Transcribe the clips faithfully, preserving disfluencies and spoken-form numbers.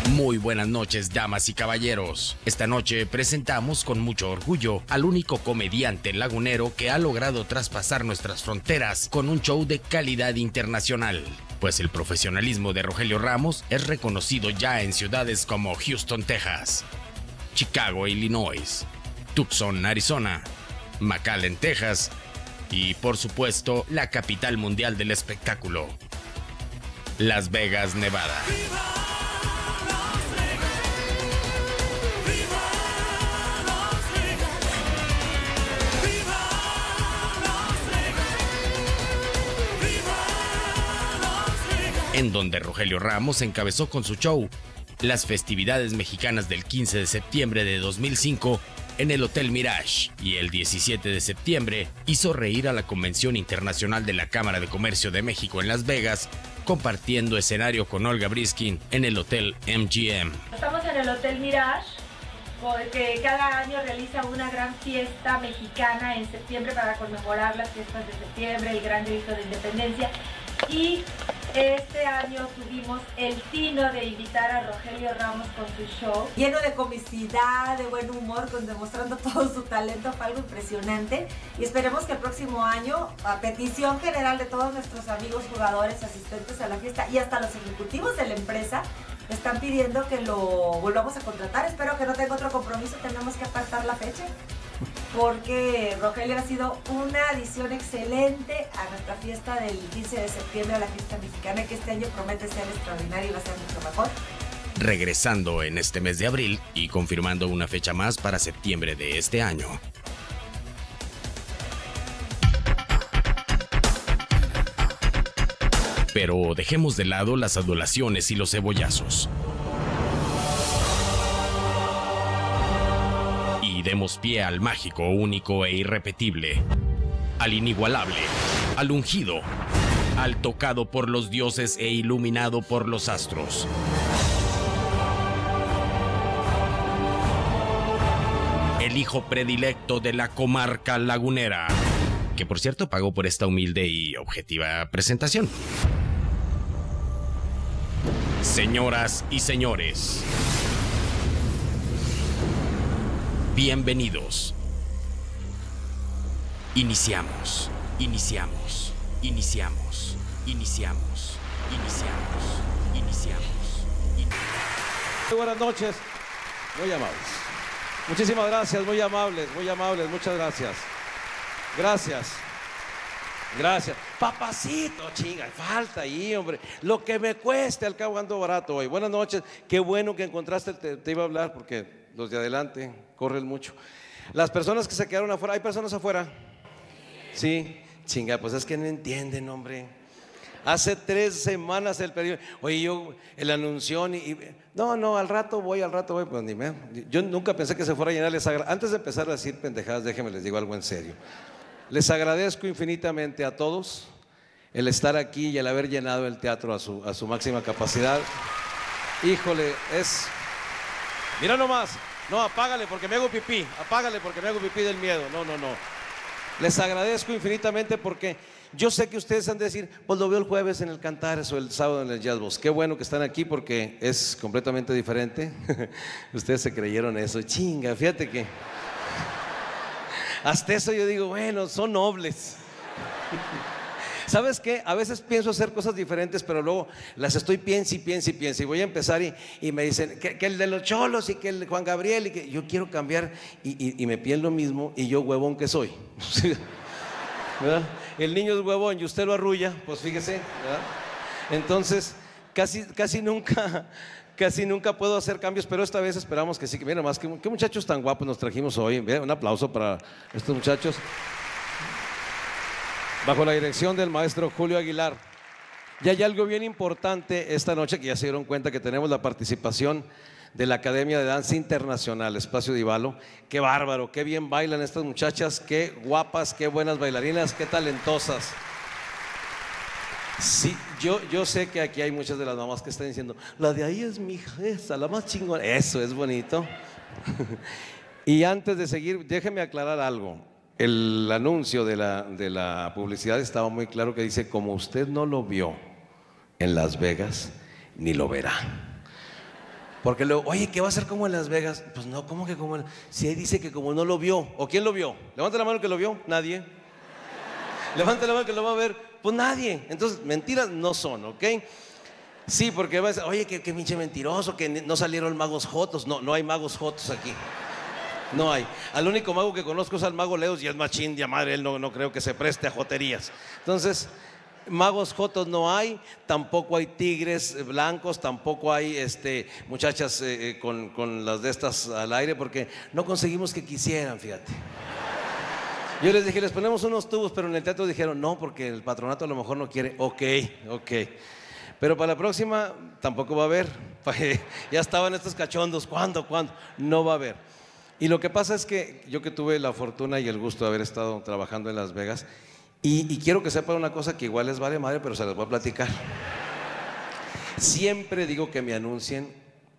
Muy buenas noches, damas y caballeros. Esta noche presentamos con mucho orgullo al único comediante lagunero que ha logrado traspasar nuestras fronteras con un show de calidad internacional. Pues el profesionalismo de Rogelio Ramos es reconocido ya en ciudades como Houston, Texas, Chicago, Illinois, Tucson, Arizona, McAllen, Texas y, por supuesto, la capital mundial del espectáculo, Las Vegas, Nevada. En donde Rogelio Ramos encabezó con su show las festividades mexicanas del quince de septiembre de dos mil cinco en el Hotel Mirage, y el diecisiete de septiembre hizo reír a la Convención Internacional de la Cámara de Comercio de México en Las Vegas, compartiendo escenario con Olga Briskin en el Hotel M G M. Estamos en el Hotel Mirage porque cada año realiza una gran fiesta mexicana en septiembre para conmemorar las fiestas de septiembre, el gran grito de independencia. Y este año tuvimos el tino de invitar a Rogelio Ramos con su show. Lleno de comicidad, de buen humor, con demostrando todo su talento, fue algo impresionante. Y esperemos que el próximo año, a petición general de todos nuestros amigos jugadores, asistentes a la fiesta y hasta los ejecutivos de la empresa, están pidiendo que lo volvamos a contratar. Espero que no tenga otro compromiso, tenemos que apartar la fecha, porque Rogelio ha sido una adición excelente a nuestra fiesta del quince de septiembre, a la fiesta mexicana, que este año promete ser extraordinaria y va a ser mucho mejor. Regresando en este mes de abril y confirmando una fecha más para septiembre de este año. Pero dejemos de lado las adulaciones y los cebollazos. Y demos pie al mágico, único e irrepetible, al inigualable, al ungido, al tocado por los dioses e iluminado por los astros. El hijo predilecto de la comarca lagunera, que por cierto pagó por esta humilde y objetiva presentación. Señoras y señores, bienvenidos. Iniciamos, iniciamos, iniciamos, iniciamos, iniciamos, iniciamos. In... Muy buenas noches, muy amables. Muchísimas gracias, muy amables, muy amables, muchas gracias. Gracias. Gracias. Papacito, chinga, falta ahí, hombre. Lo que me cueste, al cabo ando barato hoy. Buenas noches. Qué bueno que encontraste, te, te iba a hablar porque los de adelante corren mucho. Las personas que se quedaron afuera, ¿hay personas afuera? Sí, chinga, pues es que no entienden, hombre. Hace tres semanas el periodo, oye, yo, el anunció y, y no, no, al rato voy, al rato voy, pues ni me. Yo nunca pensé que se fuera a llenar. Les agra... Antes de empezar a decir pendejadas, déjenme les digo algo en serio. Les agradezco infinitamente a todos el estar aquí y el haber llenado el teatro a su, a su máxima capacidad. Híjole, es... Mira nomás, no, apágale porque me hago pipí, apágale porque me hago pipí del miedo, no, no, no. Les agradezco infinitamente porque yo sé que ustedes han de decir, pues lo veo el jueves en el Cantares o el sábado en el Jazz Box. Qué bueno que están aquí porque es completamente diferente. Ustedes se creyeron eso, chinga, fíjate que... Hasta eso yo digo, bueno, son nobles. ¿Sabes qué? A veces pienso hacer cosas diferentes, pero luego las estoy piensa y piensa y piensa. Y voy a empezar y, y me dicen que, que el de los Cholos y que el de Juan Gabriel y que yo quiero cambiar y, y, y me piden lo mismo y yo huevón que soy. ¿Verdad? El niño es huevón y usted lo arrulla, pues fíjese, ¿verdad? Entonces, casi, casi nunca... Casi nunca puedo hacer cambios, pero esta vez esperamos que sí. Que mira más, qué, qué muchachos tan guapos nos trajimos hoy. Un aplauso para estos muchachos. Bajo la dirección del maestro Julio Aguilar. Y hay algo bien importante esta noche, que ya se dieron cuenta que tenemos la participación de la Academia de Danza Internacional, Espacio Divalo. Qué bárbaro, qué bien bailan estas muchachas, qué guapas, qué buenas bailarinas, qué talentosas. Sí, yo, yo sé que aquí hay muchas de las mamás que están diciendo, la de ahí es mi hija, esa, la más chingona. Eso es bonito. Y antes de seguir, déjeme aclarar algo. El anuncio de la, de la publicidad estaba muy claro, que dice, como usted no lo vio en Las Vegas, ni lo verá. Porque luego, oye, ¿qué va a hacer como en Las Vegas? Pues no, ¿cómo que como en... Si ahí dice que como no lo vio. ¿O quién lo vio? Levanta la mano que lo vio. Nadie. Levanta la mano que lo va a ver. Pues nadie. Entonces, mentiras no son, ¿ok? Sí, porque va a decir, oye, qué, qué pinche mentiroso, que no salieron magos jotos. No, no hay magos jotos aquí. No hay. Al único mago que conozco es al mago Leos y es machín de madre. Él no, no creo que se preste a joterías. Entonces... magos jotos no hay, tampoco hay tigres blancos, tampoco hay este, muchachas eh, con, con las de estas al aire, porque no conseguimos que quisieran, fíjate. Yo les dije, les ponemos unos tubos, pero en el teatro dijeron, no, porque el patronato a lo mejor no quiere. Ok, ok. Pero para la próxima tampoco va a haber. Ya estaban estos cachondos, ¿cuándo, cuándo? No va a haber. Y lo que pasa es que yo que tuve la fortuna y el gusto de haber estado trabajando en Las Vegas, Y, y quiero que sepan una cosa que igual les vale madre, pero se las voy a platicar. Siempre digo que me anuncien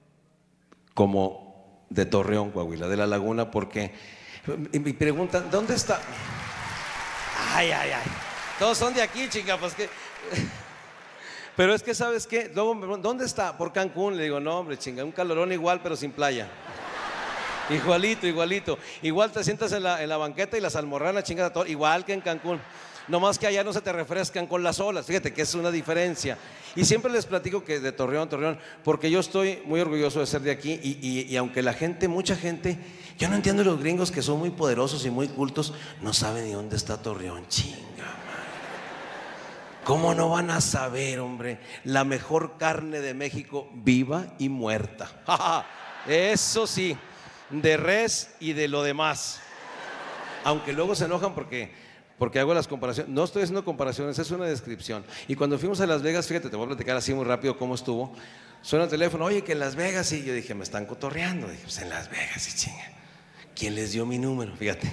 como de Torreón, Coahuila, de La Laguna, porque me preguntan, ¿dónde está? Ay, ay, ay. Todos son de aquí, chinga, pues que... Pero es que, ¿sabes qué? Luego me preguntan, ¿dónde está? Por Cancún. Le digo, no, hombre, chinga, un calorón igual, pero sin playa. Igualito, igualito. Igual te sientas en la, en la banqueta y las almorranas chingas a todo, igual que en Cancún. No más que allá no se te refrescan con las olas. Fíjate que es una diferencia. Y siempre les platico que de Torreón, Torreón, porque yo estoy muy orgulloso de ser de aquí. Y, y, y aunque la gente, mucha gente, yo no entiendo los gringos que son muy poderosos y muy cultos, no saben ni dónde está Torreón. Chinga, madre. ¿Cómo no van a saber, hombre? La mejor carne de México, viva y muerta. Eso sí, de res y de lo demás. Aunque luego se enojan porque... porque hago las comparaciones, no estoy haciendo comparaciones, es una descripción. Y cuando fuimos a Las Vegas, fíjate, te voy a platicar así muy rápido cómo estuvo. Suena el teléfono, oye, que en Las Vegas, y yo dije, me están cotorreando. Dije, pues en Las Vegas, y chinga, ¿quién les dio mi número? Fíjate.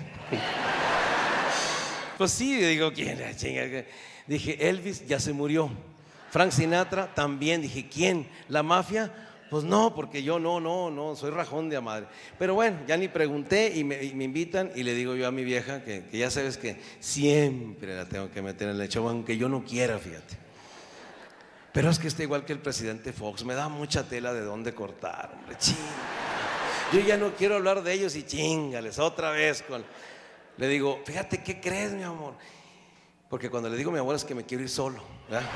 Pues sí, digo, ¿quién? Chinga. Dije, Elvis ya se murió. Frank Sinatra también. Dije, ¿quién? ¿La mafia? Pues no, porque yo no, no, no, soy rajón de a madre. Pero bueno, ya ni pregunté y me, y me invitan y le digo yo a mi vieja que, que ya sabes que siempre la tengo que meter en el show, aunque yo no quiera, fíjate. Pero es que está igual que el presidente Fox, me da mucha tela de dónde cortar, hombre, chinga. Yo ya no quiero hablar de ellos y chingales, otra vez con... Le digo, fíjate, ¿qué crees, mi amor? Porque cuando le digo mi amor es que me quiero ir solo, ¿verdad?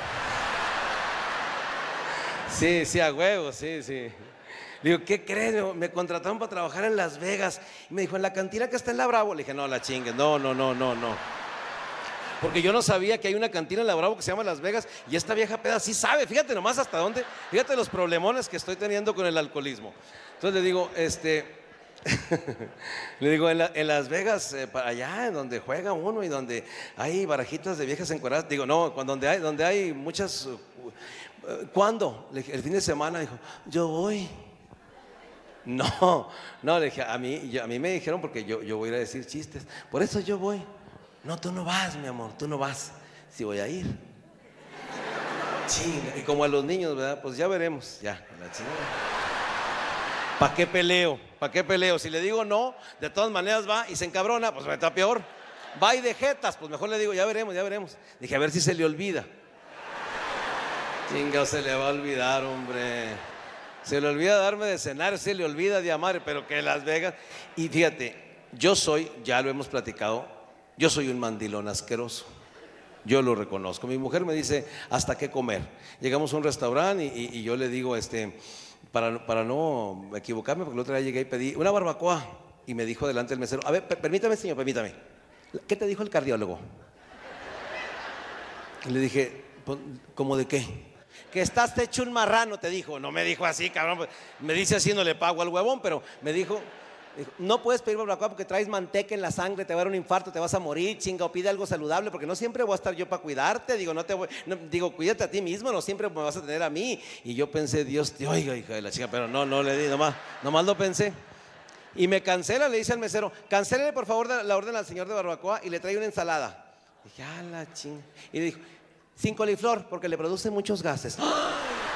Sí, sí, a huevo, sí, sí. Le digo, ¿qué crees? Me contrataron para trabajar en Las Vegas. Y me dijo, ¿en la cantina que está en La Bravo? Le dije, no, la chingue, no, no, no, no, no. Porque yo no sabía que hay una cantina en La Bravo que se llama Las Vegas. Y esta vieja peda sí sabe, fíjate nomás hasta dónde. Fíjate los problemones que estoy teniendo con el alcoholismo. Entonces le digo, este... le digo, en, la, en Las Vegas, eh, para allá, en donde juega uno y donde hay barajitas de viejas encueradas. Digo, no, cuando, donde, hay, donde hay muchas... Uh, ¿Cuándo? Le dije, el fin de semana. Dijo, yo voy. No, no, le dije, a mí, yo, a mí me dijeron porque yo, yo voy a ir a decir chistes. Por eso yo voy. No, tú no vas, mi amor, tú no vas. Sí voy a ir. Chinga. Y como a los niños, ¿verdad? Pues ya veremos. Ya, la chingada. ¿Para qué peleo? ¿Para qué peleo? Si le digo no, de todas maneras va y se encabrona, pues me está peor. Va y de jetas, pues mejor le digo, ya veremos, ya veremos. Dije, a ver si se le olvida. Chinga, se le va a olvidar, hombre. Se le olvida darme de cenar, se le olvida de amar, pero que Las Vegas. Y fíjate, yo soy, ya lo hemos platicado, yo soy un mandilón asqueroso. Yo lo reconozco. Mi mujer me dice, ¿hasta qué comer? Llegamos a un restaurante y, y, y yo le digo, este, para, para no equivocarme, porque el otro día llegué y pedí una barbacoa. Y me dijo delante el mesero, a ver, permítame, señor, permítame. ¿Qué te dijo el cardiólogo? Y le dije, ¿cómo de qué? Que estás hecho un marrano, te dijo. No me dijo así, cabrón. Me dice haciéndole pago al huevón, pero me dijo, dijo no puedes pedir barbacoa porque traes manteca en la sangre, te va a dar un infarto, te vas a morir, chinga, o pide algo saludable, porque no siempre voy a estar yo para cuidarte. Digo, no te voy, no, digo, cuídate a ti mismo, no siempre me vas a tener a mí. Y yo pensé, Dios te oiga, hija de la chica, pero no, no le di, nomás, nomás lo pensé. Y me cancela, le dice al mesero, cancélele por favor la orden al señor de barbacoa y le trae una ensalada. Dije, ah, la chinga. Y le dijo, sin coliflor, porque le produce muchos gases. ¡Ah!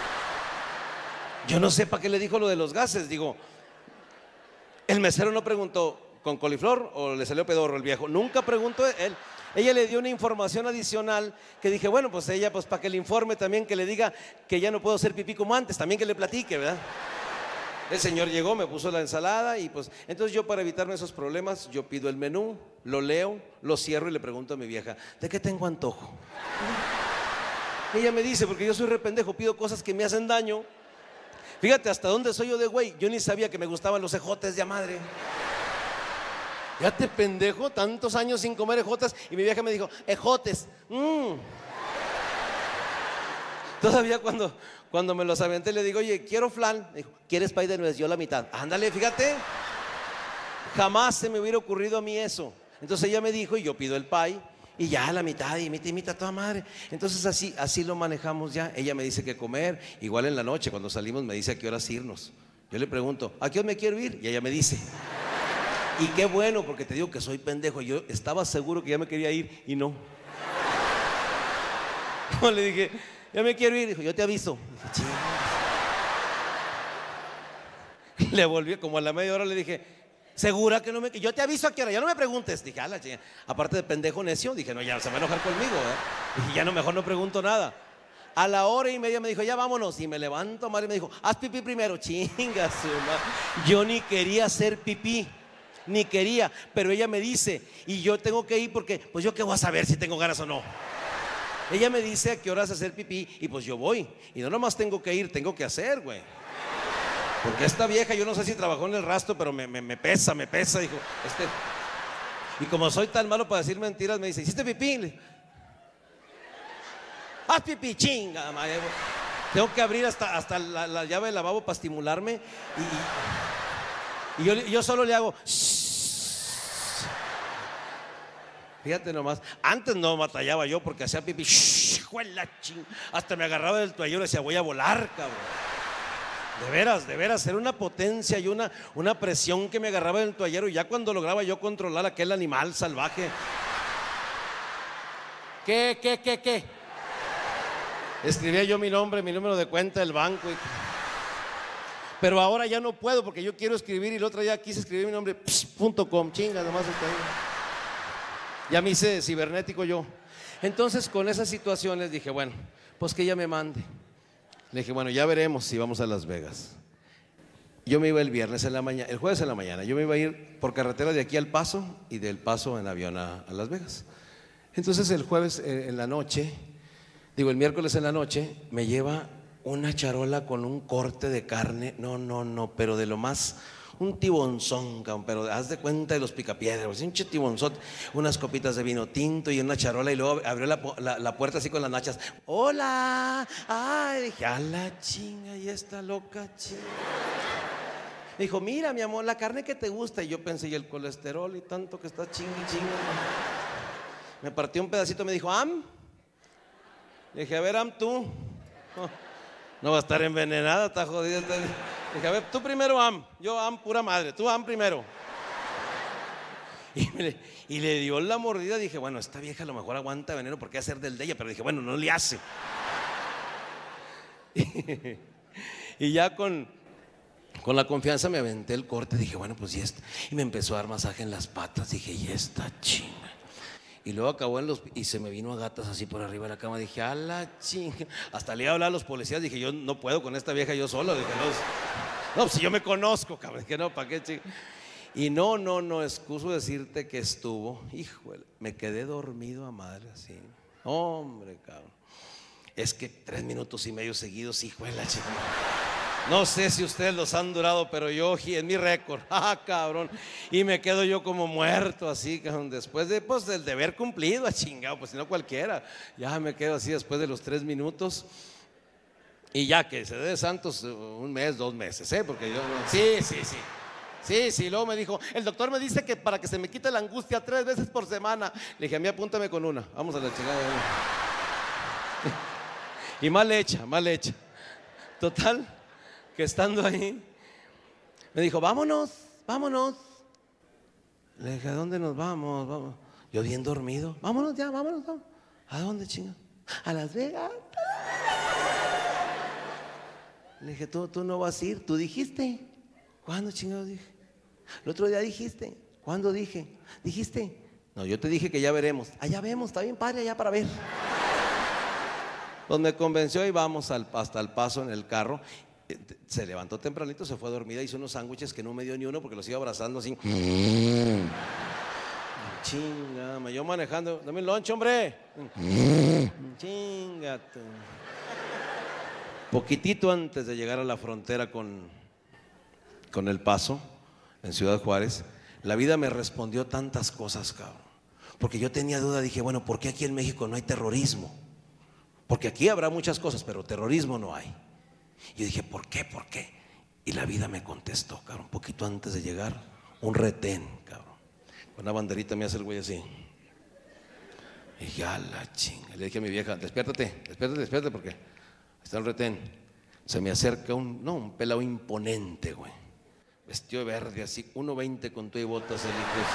Yo no sé para qué le dijo lo de los gases. Digo, el mesero no preguntó, ¿con coliflor o le salió pedorro el viejo? Nunca preguntó él. Ella le dio una información adicional que dije, bueno, pues ella, pues para que le informe también, que le diga que ya no puedo hacer pipí como antes, también que le platique, ¿verdad? El señor llegó, me puso la ensalada y pues, entonces yo para evitarme esos problemas, yo pido el menú, lo leo, lo cierro y le pregunto a mi vieja, ¿de qué tengo antojo? Ella me dice, porque yo soy rependejo, pido cosas que me hacen daño. Fíjate hasta dónde soy yo de güey, yo ni sabía que me gustaban los ejotes de a madre. Ya te pendejo, tantos años sin comer ejotes. Y mi vieja me dijo, ejotes, mmm. Todavía cuando, cuando me los aventé le digo, oye, quiero flan. Me dijo, ¿quieres pay de nuez? Yo la mitad. Ándale, fíjate. Jamás se me hubiera ocurrido a mí eso. Entonces ella me dijo y yo pido el pay. Y ya la mitad, y imita, imita toda madre. Entonces así, así lo manejamos ya. Ella me dice qué comer. Igual en la noche cuando salimos me dice a qué horas irnos. Yo le pregunto, ¿a qué hora me quiero ir? Y ella me dice. Y qué bueno, porque te digo que soy pendejo. Yo estaba seguro que ya me quería ir y no. Yo le dije, ya me quiero ir. Dijo, yo te aviso. Dije, chingas. Le volví como a la media hora, le dije, ¿segura que no me...? Yo te aviso a qué hora, ya no me preguntes. Dije, a la chinga. Aparte de pendejo necio, dije, no, ya se va a enojar conmigo, ¿eh? Dije, ya no, mejor no pregunto nada. A la hora y media me dijo, ya vámonos. Y me levanto, madre, y me dijo, haz pipí primero. Chinga su madre. Yo ni quería hacer pipí. Ni quería, pero ella me dice, y yo tengo que ir porque, pues yo qué voy a saber si tengo ganas o no. Ella me dice a qué horas hacer pipí y pues yo voy. Y no nomás tengo que ir, tengo que hacer, güey. Porque esta vieja, yo no sé si trabajó en el rastro, pero me, me, me pesa, me pesa, dijo. Este... Y como soy tan malo para decir mentiras, me dice, ¿hiciste pipí? Le... Haz pipí, chinga, madre. Tengo que abrir hasta, hasta la, la llave del lavabo para estimularme y, y, y yo, yo solo le hago... Fíjate nomás, antes no batallaba yo porque hacía pipí, hasta me agarraba del toallero y decía, voy a volar, cabrón. De veras, de veras, era una potencia y una, una presión que me agarraba del toallero y ya cuando lograba yo controlar aquel animal salvaje. ¿Qué, qué, qué, qué? Escribía yo mi nombre, mi número de cuenta del banco. Y... Pero ahora ya no puedo porque yo quiero escribir y el otro día quise escribir mi nombre, punto com, chinga, nomás está ahí. Ya me hice cibernético yo. Entonces con esas situaciones dije, bueno, pues que ella me mande. Le dije, bueno, ya veremos si vamos a Las Vegas. Yo me iba el viernes en la mañana, el jueves en la mañana. Yo me iba a ir por carretera de aquí al Paso y del Paso en avión a, a Las Vegas. Entonces el jueves eh, en la noche, digo el miércoles en la noche, me lleva una charola con un corte de carne. No, no, no, pero de lo más... Un tibonzón, pero haz de cuenta de los picapiedras, un tibonzón, unas copitas de vino tinto y una charola y luego abrió la, la, la puerta así con las nachas. Hola, ay, dije, a la chinga y esta loca chinga. Me dijo, mira mi amor, la carne que te gusta. Y yo pensé, y el colesterol y tanto que está chinga y chinga. Me partió un pedacito, me dijo, Am. Le dije, a ver, Am, tú. Oh, no va a estar envenenada, está jodida. Está... Dije, a ver, tú primero, Am. Yo, Am, pura madre. Tú, Am, primero. Y, me, y le dio la mordida. Dije, bueno, esta vieja a lo mejor aguanta veneno porque hacer del de ella. Pero dije, bueno, no le hace. Y, y ya con, con la confianza me aventé el corte. Dije, bueno, pues y esta. Y me empezó a dar masaje en las patas. Dije, y esta chinga. Y luego acabó en los... Y se me vino a gatas así por arriba de la cama. Dije, a la chinga. Hasta le iba a hablar a los policías. Dije, yo no puedo con esta vieja yo solo. Dije, no, no, si yo me conozco, cabrón. Dije, no, ¿para qué, chinga? Y no, no, no, excuso decirte que estuvo. Híjole, me quedé dormido a madre así. Hombre, cabrón. Es que tres minutos y medio seguidos, híjole, la chica. No sé si ustedes los han durado, pero yo es mi récord. Ah, cabrón. Y me quedo yo como muerto así, cabrón. Después de, pues, del deber cumplido, a chingado, pues si no cualquiera. Ya me quedo así después de los tres minutos. Y ya que se dé de santos un mes, dos meses, ¿eh? Porque yo no... Sí, sí, sí. Sí, sí, luego me dijo, el doctor me dice que para que se me quite la angustia tres veces por semana. Le dije, a mí apúntame con una. Vamos a la chingada. Y mal hecha, mal hecha. Total, que estando ahí, me dijo, vámonos, vámonos. Le dije, ¿a dónde nos vamos? Vamos. Yo bien dormido. Vámonos ya, vámonos, vámonos. ¿A dónde, chinga? A Las Vegas. Le dije, tú, tú no vas a ir, tú dijiste. ¿Cuándo, chingados, dije? El otro día dijiste. ¿Cuándo dije? ¿Dijiste? No, yo te dije que ya veremos. Ah, ya vemos, está bien padre allá para ver. Pues me convenció y vamos al, hasta el Paso en el carro. Se levantó tempranito, se fue a dormir, hizo unos sándwiches que no me dio ni uno porque los iba abrazando así. Chinga, yo manejando, dame el lunch, hombre. Chingate. Poquitito antes de llegar a la frontera con, con El Paso, en Ciudad Juárez, la vida me respondió tantas cosas, cabrón. Porque yo tenía duda, dije, bueno, ¿por qué aquí en México no hay terrorismo? Porque aquí habrá muchas cosas, pero terrorismo no hay. Yo dije, ¿por qué? ¿Por qué? Y la vida me contestó, cabrón, un poquito antes de llegar, un retén, cabrón. Con una banderita me hace el güey así. Y dije, a la chinga. Le dije a mi vieja, despiértate, despiértate, despiértate, porque está el retén. Se me acerca un, no, un pelado imponente, güey. Vestido de verde, así, uno veinte con todo y botas, el hijo.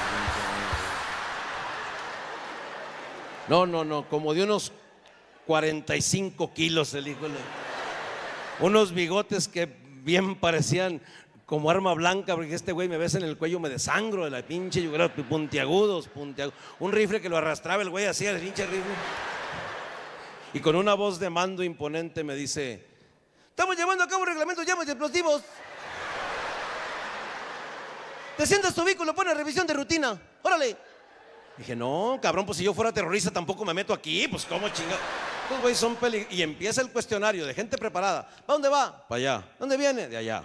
No, no, no, como de unos cuarenta y cinco kilos el hijo. Unos bigotes que bien parecían como arma blanca, porque este güey me besa en el cuello, me desangro de la pinche yugular, puntiagudos, puntiagudos. Un rifle que lo arrastraba el güey así, el pinche rifle. Y con una voz de mando imponente me dice, estamos llevando a cabo un reglamento de llamas y explosivos. Te sientas tu vehículo, pone revisión de rutina, órale. Dije, no, cabrón, pues si yo fuera terrorista tampoco me meto aquí, pues cómo chingado. Los güeyes son peligrosos. Y empieza el cuestionario de gente preparada. ¿Para dónde va? Para allá. ¿Dónde viene? De allá.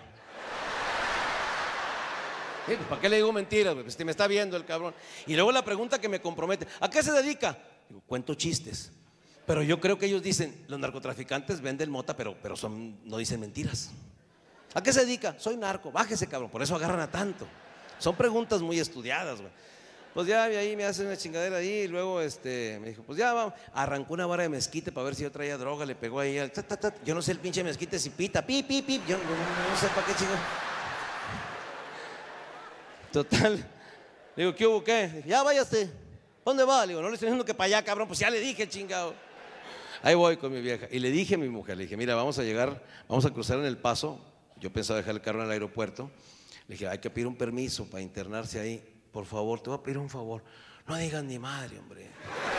¿Sí? Pues, ¿para qué le digo mentiras? Pues este me está viendo el cabrón. Y luego la pregunta que me compromete, ¿a qué se dedica? Digo, cuento chistes. Pero yo creo que ellos dicen, los narcotraficantes venden mota, pero, pero son, no dicen mentiras. ¿A qué se dedica? Soy narco. Bájese, cabrón. Por eso agarran a tanto. Son preguntas muy estudiadas, güey. Pues ya ahí me hacen una chingadera ahí y luego este, me dijo, pues ya vamos. Arrancó una vara de mezquite para ver si yo traía droga, le pegó ahí al, tat, tat, tat. Yo no sé el pinche mezquite si pita, pip, pip, pip. Yo no, no, no sé para qué chingado. Total. Le digo, ¿qué hubo qué? Dije, ya váyase. ¿Dónde va? Le digo, no le estoy diciendo que para allá, cabrón. Pues ya le dije, chingado. Ahí voy con mi vieja. Y le dije a mi mujer, le dije, mira, vamos a llegar, vamos a cruzar en El Paso. Yo pensaba dejar el carro en el aeropuerto. Le dije, hay que pedir un permiso para internarse ahí. Por favor, te voy a pedir un favor. No digas ni madre, hombre.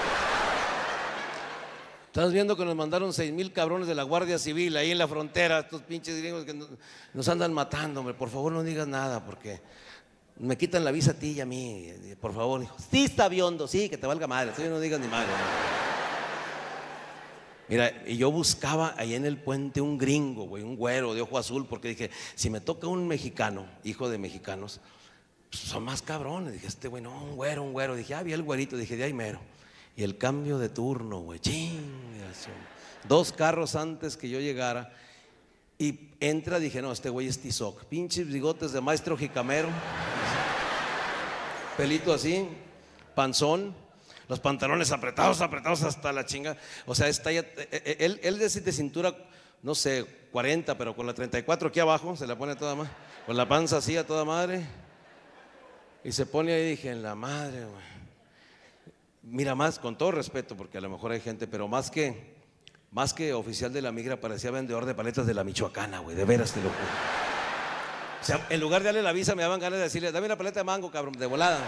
Estás viendo que nos mandaron seis mil cabrones de la Guardia Civil ahí en la frontera, estos pinches gringos que nos, nos andan matando, hombre. Por favor, no digas nada, porque me quitan la visa a ti y a mí. Por favor, dijo, sí está biondo, sí, que te valga madre. Tú no digas ni madre. Mira, y yo buscaba ahí en el puente un gringo, güey, un güero de ojo azul, porque dije, si me toca un mexicano, hijo de mexicanos, pues son más cabrones. Dije, este güey, no, un güero, un güero. Dije, ah, vi el güerito, dije, de ahí mero. Y el cambio de turno, güey, chingas. Dos carros antes que yo llegara. Y entra, dije, no, este güey es Tizoc. Pinches bigotes de maestro jicamero. Pelito así, panzón. Los pantalones apretados, apretados hasta la chinga. O sea, está ya, él, él de cintura, no sé, cuarenta, pero con la treinta y cuatro aquí abajo, se la pone a toda madre. Con la panza así a toda madre. Y se pone ahí, dije, en la madre, güey. Mira, más, con todo respeto, porque a lo mejor hay gente, pero más que, más que oficial de la migra, parecía vendedor de paletas de la Michoacana, güey, de veras te lo juro. O sea, en lugar de darle la visa, me daban ganas de decirle, dame una paleta de mango, cabrón, de volada.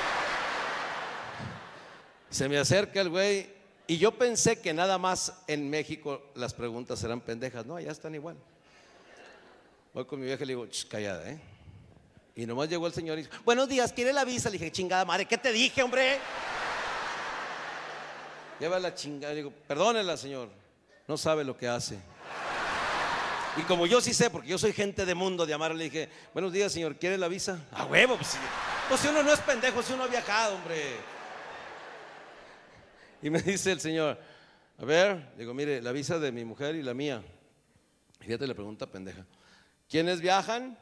Se me acerca el güey, y yo pensé que nada más en México las preguntas eran pendejas. No, allá están igual. Voy con mi vieja y le digo, callada, ¿eh? Y nomás llegó el señor y dijo, buenos días, ¿quiere la visa? Le dije, chingada madre, ¿qué te dije, hombre? Lleva la chingada, le digo, perdónela, señor, no sabe lo que hace. Y como yo sí sé, porque yo soy gente de mundo de amar, le dije, buenos días, señor, ¿quiere la visa? A huevo, pues, pues si uno no es pendejo, si uno ha viajado, hombre. Y me dice el señor, a ver, digo, mire, la visa de mi mujer y la mía. Fíjate la pregunta pendeja, ¿quiénes viajan?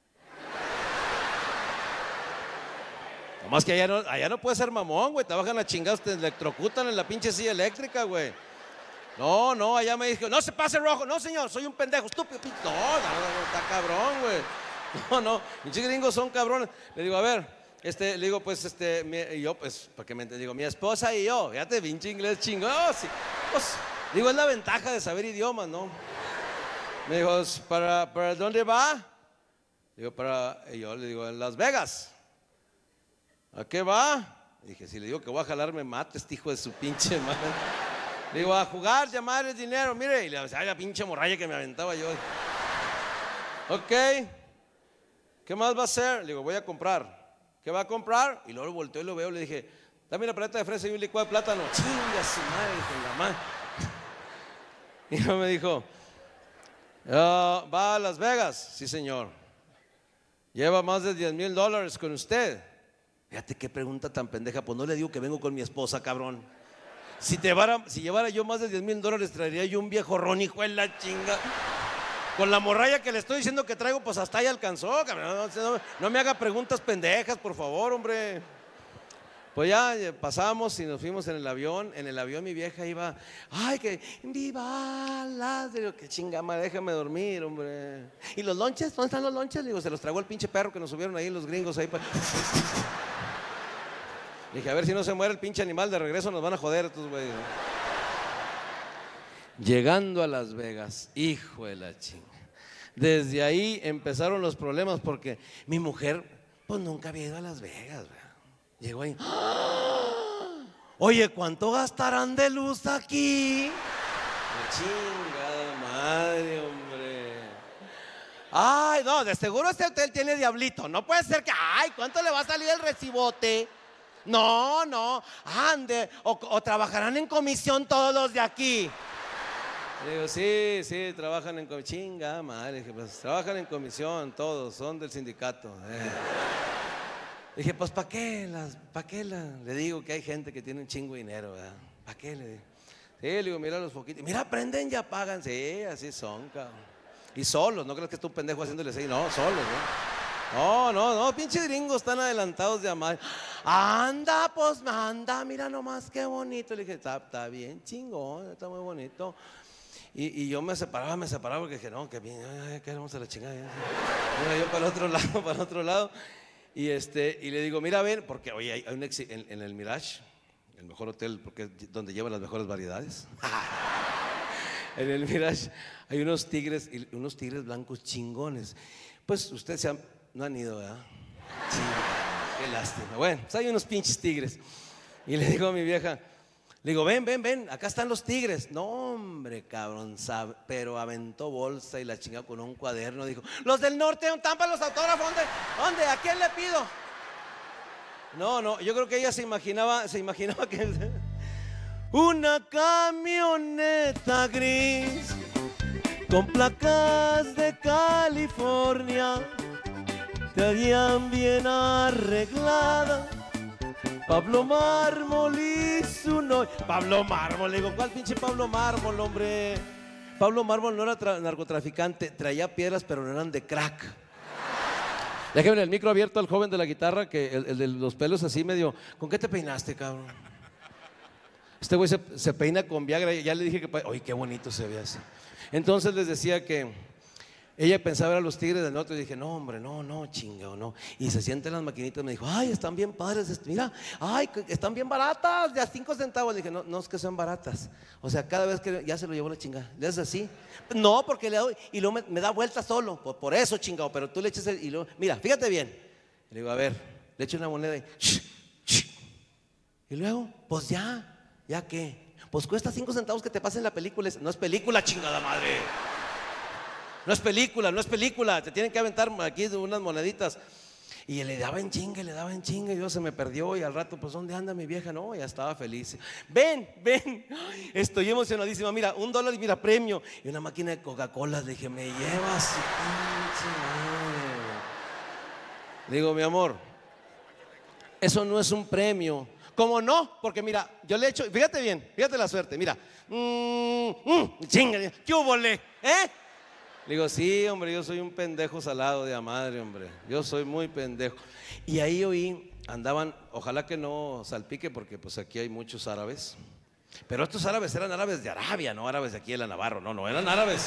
Nomás que allá no, allá no puede ser mamón, güey. Te bajan a chingados, te electrocutan en la pinche silla eléctrica, güey. No, no, allá me dijo, no se pase rojo. No, señor, soy un pendejo, estúpido. No, no, no, está cabrón, güey. No, no, pinches gringos son cabrones. Le digo, a ver, este, le digo, pues, este, mi, y yo, pues, para que me entienda, digo, mi esposa y yo, fíjate, pinche inglés chingón. Oh, sí. Pues, digo, es la ventaja de saber idiomas, ¿no? Me dijo, ¿para, para dónde va? Digo, para, y yo le digo, en Las Vegas. ¿A qué va? Dije, si le digo que voy a jalar, me mata este hijo de su pinche madre. Le digo, a jugar, llamar el dinero, mire. Y le decía, ay, la pinche morralla que me aventaba yo. Ok. ¿Qué más va a hacer? Le digo, voy a comprar. ¿Qué va a comprar? Y luego volteo y lo veo, le dije, dame una paleta de fresa y un licuado de plátano. Chinga su madre, con la madre. Y luego me dijo, uh, ¿va a Las Vegas? Sí, señor. Lleva más de diez mil dólares con usted. Fíjate qué pregunta tan pendeja. Pues no le digo que vengo con mi esposa, cabrón. Si, te llevara, si llevara yo más de diez mil dólares, traería yo un viejo ron, hijo de la chinga. Con la morralla que le estoy diciendo que traigo, pues hasta ahí alcanzó, cabrón. No, no, no me haga preguntas pendejas, por favor, hombre. Pues ya pasamos y nos fuimos en el avión. En el avión mi vieja iba, ay, que viva la... Digo, que chingama, déjame dormir, hombre. ¿Y los lonches? ¿Dónde están los lonches? Digo, se los tragó el pinche perro que nos subieron ahí los gringos ahí. Para... Dije, a ver si no se muere el pinche animal, de regreso nos van a joder estos güeyes. Llegando a Las Vegas, hijo de la chinga. Desde ahí empezaron los problemas porque mi mujer, pues nunca había ido a Las Vegas, ¿verdad? Llegó ahí. ¡Ah! Oye, ¿cuánto gastarán de luz aquí? Chingada madre, hombre. Ay, no, de seguro este hotel tiene diablito. No puede ser que, ay, ¿cuánto le va a salir el recibote? No, no, ande, o, o trabajarán en comisión todos los de aquí. Digo, sí, sí, trabajan en comisión. Chinga madre, dije, pues trabajan en comisión todos, son del sindicato. Eh. Dije, pues ¿para qué? Las, ¿Para qué la? Le digo que hay gente que tiene un chingo de dinero, ¿verdad? ¿Para qué? Le digo, sí, le digo, mira los foquitos. Mira, prenden y apagan. Sí, así son, cabrón. Y solos, no crees que esté un pendejo haciéndoles ahí, no, solos, ¿no? No, no, no, pinches gringos están adelantados de amar. Anda, pues, anda, mira nomás qué bonito. Le dije, está, está bien chingón, está muy bonito. Y, y yo me separaba, me separaba porque dije, no, que bien, ay, que vamos a la chingada. Mira, yo para el otro lado, para el otro lado. Y, este, y le digo, mira, ven, porque oye, hay, hay un ex, en, en el Mirage, el mejor hotel, porque es donde llevan las mejores variedades. En el Mirage hay unos tigres, unos tigres blancos chingones. Pues ustedes se han, no han ido, ¿verdad? Sí, qué lástima. Bueno, pues hay unos pinches tigres. Y le digo a mi vieja, le digo, ven, ven, ven, acá están los tigres. No, hombre, cabrón, sabe, pero aventó bolsa y la chingada con un cuaderno. Dijo, los del norte, ¿dónde están para los autógrafos? ¿Dónde? ¿Dónde? ¿A quién le pido? No, no, yo creo que ella se imaginaba, se imaginaba que... Una camioneta gris con placas de California, traían bien arreglada Pablo Mármol y su novia. Pablo Mármol, le digo, ¿cuál pinche Pablo Mármol, hombre? Pablo Mármol no era narcotraficante, traía piedras pero no eran de crack. Déjame el micro abierto al joven de la guitarra, que el, el de los pelos así medio. ¿Con qué te peinaste, cabrón? Este güey se, se peina con Viagra. Ya le dije que, oye, qué bonito se ve así. Entonces les decía que ella pensaba ver a los tigres del norte. Y dije, no, hombre, no, no, chingado, no. Y se siente en las maquinitas. Me dijo, ay, están bien padres. Mira, ay, están bien baratas, de a cinco centavos. Le dije, no, no es que sean baratas. O sea, cada vez que ya se lo llevó la chingada. ¿Le haces así? No, porque le doy. Y luego me, me da vuelta solo. Por, por eso, chingado. Pero tú le echas el. Y luego, mira, fíjate bien. Le digo, a ver, le echo una moneda y. Shh, shh. Y luego, pues ya. ¿Ya qué? Pues cuesta cinco centavos que te pasen la película. No es película, chingada madre. No es película, no es película. Te tienen que aventar aquí unas moneditas. Y le daba en chinga, le daba en chinga. Y yo se me perdió. Y al rato, pues, ¿dónde anda mi vieja? No, ya estaba feliz. Ven, ven. Estoy emocionadísima. Mira, un dólar y mira, premio. Y una máquina de Coca-Cola. Le dije, me llevas. Digo, mi amor, eso no es un premio. ¿Cómo no? Porque mira, yo le echo, fíjate bien, fíjate la suerte, mira. Mm, mm, chinga, ¿qué hubo le? ¿Eh? Le digo, sí, hombre, yo soy un pendejo salado de a madre, hombre. Yo soy muy pendejo. Y ahí oí, andaban, ojalá que no salpique, porque pues aquí hay muchos árabes. Pero estos árabes eran árabes de Arabia, no árabes de aquí de la Navarro, no, no, eran árabes.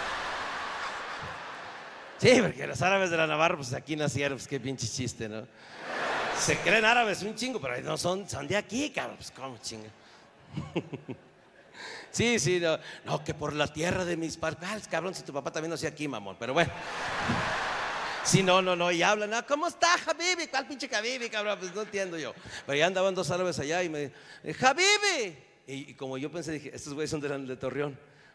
Sí, porque los árabes de la Navarro, pues aquí nacieron, pues qué pinche chiste, ¿no? Se creen árabes un chingo, pero no son, son de aquí, cabrón. Pues cómo chinga. Sí, sí, no, no, que por la tierra de mis padres. Ah, cabrón, si tu papá también nació aquí, mamón. Pero bueno. Sí, no, no, no. Y hablan, ¿no? ¿Cómo está, Habibi? ¿Cuál pinche Habibi, cabrón? Pues no entiendo yo. Pero ya andaban dos árabes allá y me Habibi. Y, y como yo pensé, dije, estos güeyes son de, de Torreón.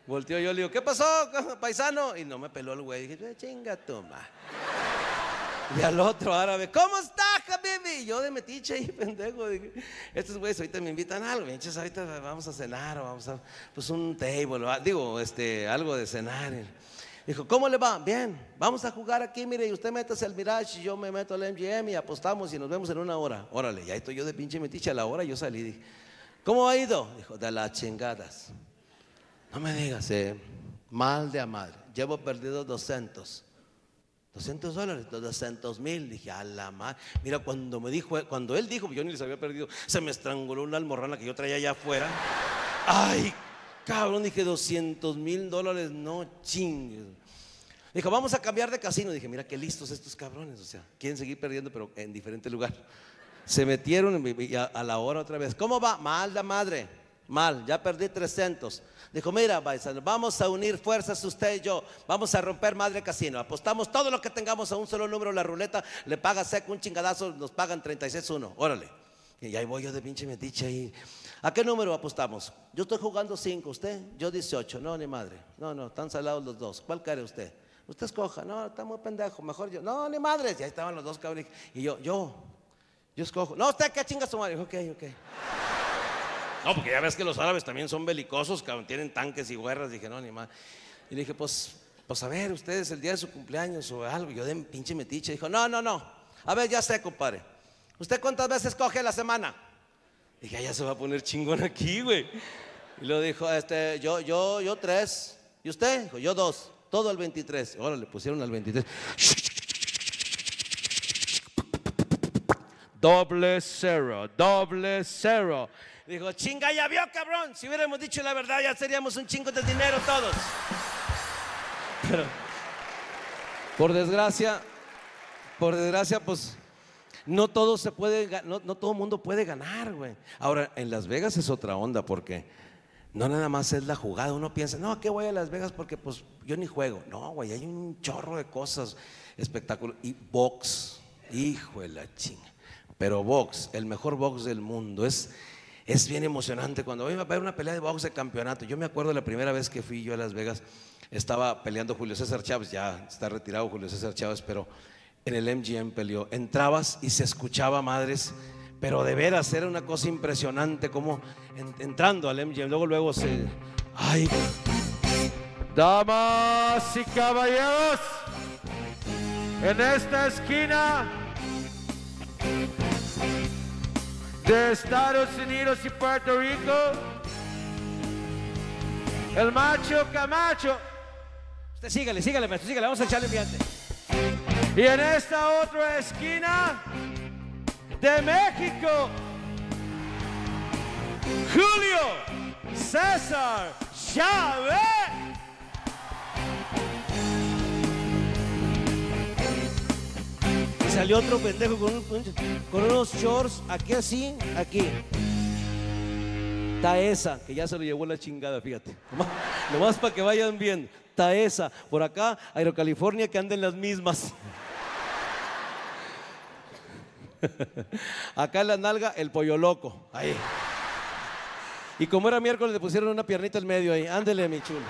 Volteó yo, le digo, ¿qué pasó, paisano? Y no me peló el güey. Dije, chinga tu madre. Y al otro árabe, ¿cómo estás, Habibi? Y yo de metiche ahí, pendejo. Dije, estos güeyes ahorita me invitan a algo. Pinches, ahorita vamos a cenar o vamos a, pues un table, digo, este, algo de cenar. Dijo, ¿cómo le va? Bien, vamos a jugar aquí, mire, y usted métase al Mirage y yo me meto al M G M y apostamos y nos vemos en una hora. Órale, ya estoy yo de pinche metiche a la hora, yo salí. Dije, ¿cómo ha ido? Dijo, de las chingadas. No me digas, eh, mal de a madre. Llevo perdido doscientos. doscientos dólares, doscientos mil. Dije, a la madre. Mira, cuando me dijo, cuando él dijo, yo ni les había perdido, se me estranguló una almorrana que yo traía allá afuera. Ay, cabrón, dije, doscientos mil dólares, no chingues. Dijo, vamos a cambiar de casino. Dije, mira qué listos estos cabrones, o sea, quieren seguir perdiendo, pero en diferente lugar. Se metieron y a, a la hora otra vez. ¿Cómo va? Mal la madre, mal, ya perdí trescientos. Dijo, mira, paisano, vamos a unir fuerzas usted y yo, vamos a romper madre casino, apostamos todo lo que tengamos a un solo número, la ruleta, le paga seco un chingadazo, nos pagan treinta y seis uno, órale. Y ahí voy yo de pinche metiche ahí. ¿A qué número apostamos? Yo estoy jugando cinco, usted, yo dieciocho, no, ni madre, no, no, están salados los dos, ¿cuál quiere usted? Usted escoja, no, está muy pendejo, mejor yo, no, ni madre, y ahí estaban los dos cabrones, y yo, yo, yo escojo, no, usted qué chinga su madre, ok, ok. No, porque ya ves que los árabes también son belicosos, cabrón, tienen tanques y guerras. Dije, no, ni más. Y le dije, pues, pues a ver, ustedes el día de su cumpleaños o algo. Yo de pinche metiche. Dijo, no, no, no. A ver, ya sé, compadre. ¿Usted cuántas veces coge a la semana? Dije, ya se va a poner chingón aquí, güey. Y lo dijo, este, yo, yo, yo tres. ¿Y usted? Dijo, yo dos. Todo al veintitrés. Ahora le pusieron al veintitrés. Doble cero, doble cero. Dijo, chinga, ya vio, cabrón. Si hubiéramos dicho la verdad, ya seríamos un chingo de dinero todos. Pero, por desgracia, por desgracia, pues, no todo se puede, no, no todo mundo puede ganar, güey. Ahora, en Las Vegas es otra onda, porque no nada más es la jugada. Uno piensa, no, ¿a qué voy a Las Vegas? Porque, pues, yo ni juego. No, güey, hay un chorro de cosas, espectáculos. Y box, hijo de la chinga. Pero box, el mejor box del mundo, es... Es bien emocionante cuando iba a ver una pelea de box de campeonato. Yo me acuerdo la primera vez que fui yo a Las Vegas, estaba peleando Julio César Chávez, ya está retirado Julio César Chávez, pero en el M G M peleó. Entrabas y se escuchaba madres, pero de veras era una cosa impresionante como en, entrando al M G M, luego luego se... ¡Ay! Damas y caballeros, en esta esquina de Estados Unidos y Puerto Rico, el Macho Camacho. Usted sígale, sígale, maestro, sígale, vamos a echarle ambiente. Y en esta otra esquina de México, Julio César Chávez. Salió otro pendejo con, un, con unos shorts, aquí así, aquí. Taesa, que ya se lo llevó la chingada, fíjate. Nomás, nomás para que vayan viendo. Taesa, por acá, Aerocalifornia, que anden las mismas. Acá en la nalga, el pollo loco. Ahí. Y como era miércoles, le pusieron una piernita en medio ahí. Ándele, mi chulo.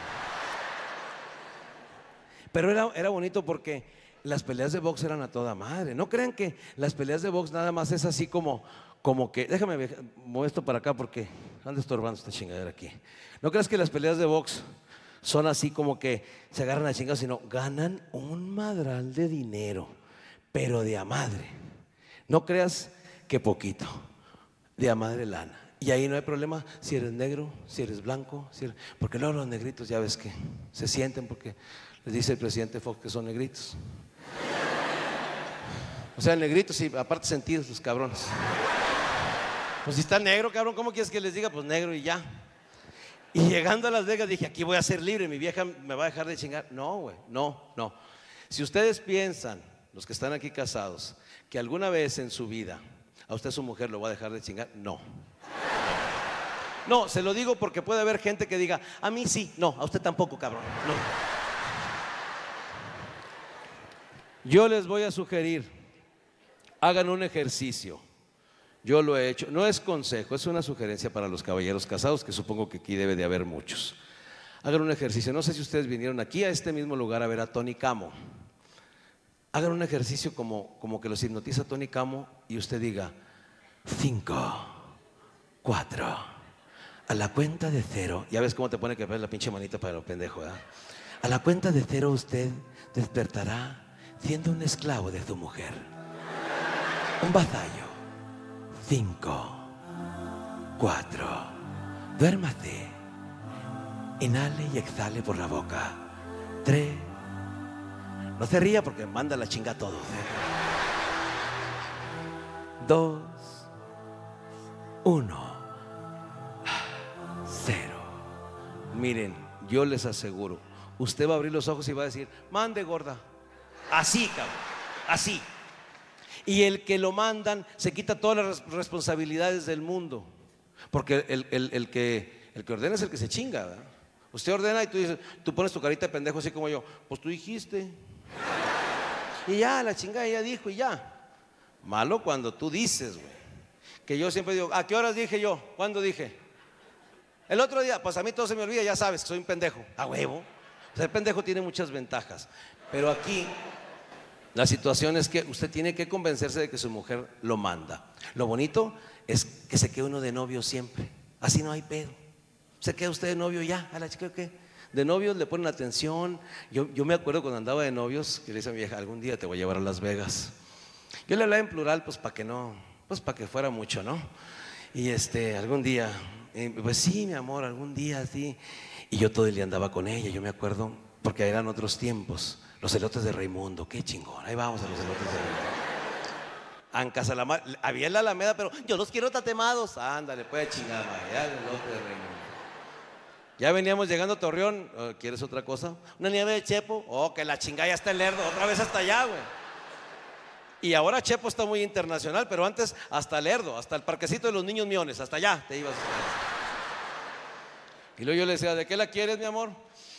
Pero era, era bonito porque las peleas de box eran a toda madre. No crean que las peleas de box nada más es así como, como que, déjame mover esto para acá porque ando estorbando esta chingadera aquí. No creas que las peleas de box son así como que se agarran a chingados, sino ganan un madral de dinero, pero de a madre. No creas que poquito, de a madre lana. Y ahí no hay problema si eres negro, si eres blanco, si eres... porque luego los negritos ya ves que se sienten porque les dice el presidente Fox que son negritos. O sea, negritos, sí, aparte sentidos los cabrones. Pues si está negro, cabrón, ¿cómo quieres que les diga? Pues negro y ya. Y llegando a Las Vegas dije, aquí voy a ser libre, mi vieja me va a dejar de chingar. No, güey, no, no. Si ustedes piensan, los que están aquí casados, que alguna vez en su vida a usted su mujer lo va a dejar de chingar, no. No, se lo digo porque puede haber gente que diga, a mí sí, no, a usted tampoco, cabrón, no. Yo les voy a sugerir, hagan un ejercicio. Yo lo he hecho, no es consejo, es una sugerencia para los caballeros casados, que supongo que aquí debe de haber muchos. Hagan un ejercicio. No sé si ustedes vinieron aquí a este mismo lugar a ver a Tony Camo. Hagan un ejercicio como, como que los hipnotiza Tony Camo y usted diga: cinco, cuatro, a la cuenta de cero. Ya ves cómo te pone que ver la pinche manita para los pendejos, ¿verdad? A la cuenta de cero usted despertará siendo un esclavo de su mujer, un vasallo. Cinco, cuatro, duérmase. Inhale y exhale por la boca. Tres. No se ría porque manda la chinga a todos, ¿eh? Dos. Uno. Cero. Miren, yo les aseguro, usted va a abrir los ojos y va a decir: mande, gorda. Así, cabrón. Así. Y el que lo mandan se quita todas las responsabilidades del mundo. Porque el, el, el, que, el que ordena es el que se chinga, ¿verdad? Usted ordena y tú dices, tú pones tu carita de pendejo así como yo. Pues tú dijiste. Y ya, la chingada ella dijo y ya. Malo cuando tú dices, güey. Que yo siempre digo, ¿a qué horas dije yo? ¿Cuándo dije? El otro día, pues a mí todo se me olvida, ya sabes que soy un pendejo. A huevo. Ser pendejo tiene muchas ventajas. Pero aquí la situación es que usted tiene que convencerse de que su mujer lo manda. Lo bonito es que se quede uno de novio siempre. Así no hay pedo. Se queda usted de novio ya. A la chica que de novios le ponen atención. Yo, yo me acuerdo cuando andaba de novios que le decía a mi vieja: algún día te voy a llevar a Las Vegas. Yo le hablaba en plural, pues para que no, pues para que fuera mucho, ¿no? Y este, algún día, eh, pues sí, mi amor, algún día, sí. Y yo todo el día andaba con ella, yo me acuerdo, porque eran otros tiempos. Los elotes de Raimundo, qué chingón. Ahí vamos a los elotes de Raimundo. Ancas a la mar, había en la Alameda, pero yo los quiero tatemados. Ándale, pues chingada, ya el elote de Raimundo. Ya veníamos llegando a Torreón. ¿Quieres otra cosa? Una nieve de Chepo. Oh, que la chingada ya está el Lerdo. Otra vez hasta allá, güey. Y ahora Chepo está muy internacional, pero antes hasta Lerdo, hasta el parquecito de los niños miones, hasta allá te ibas. Y luego yo le decía: ¿de qué la quieres, mi amor?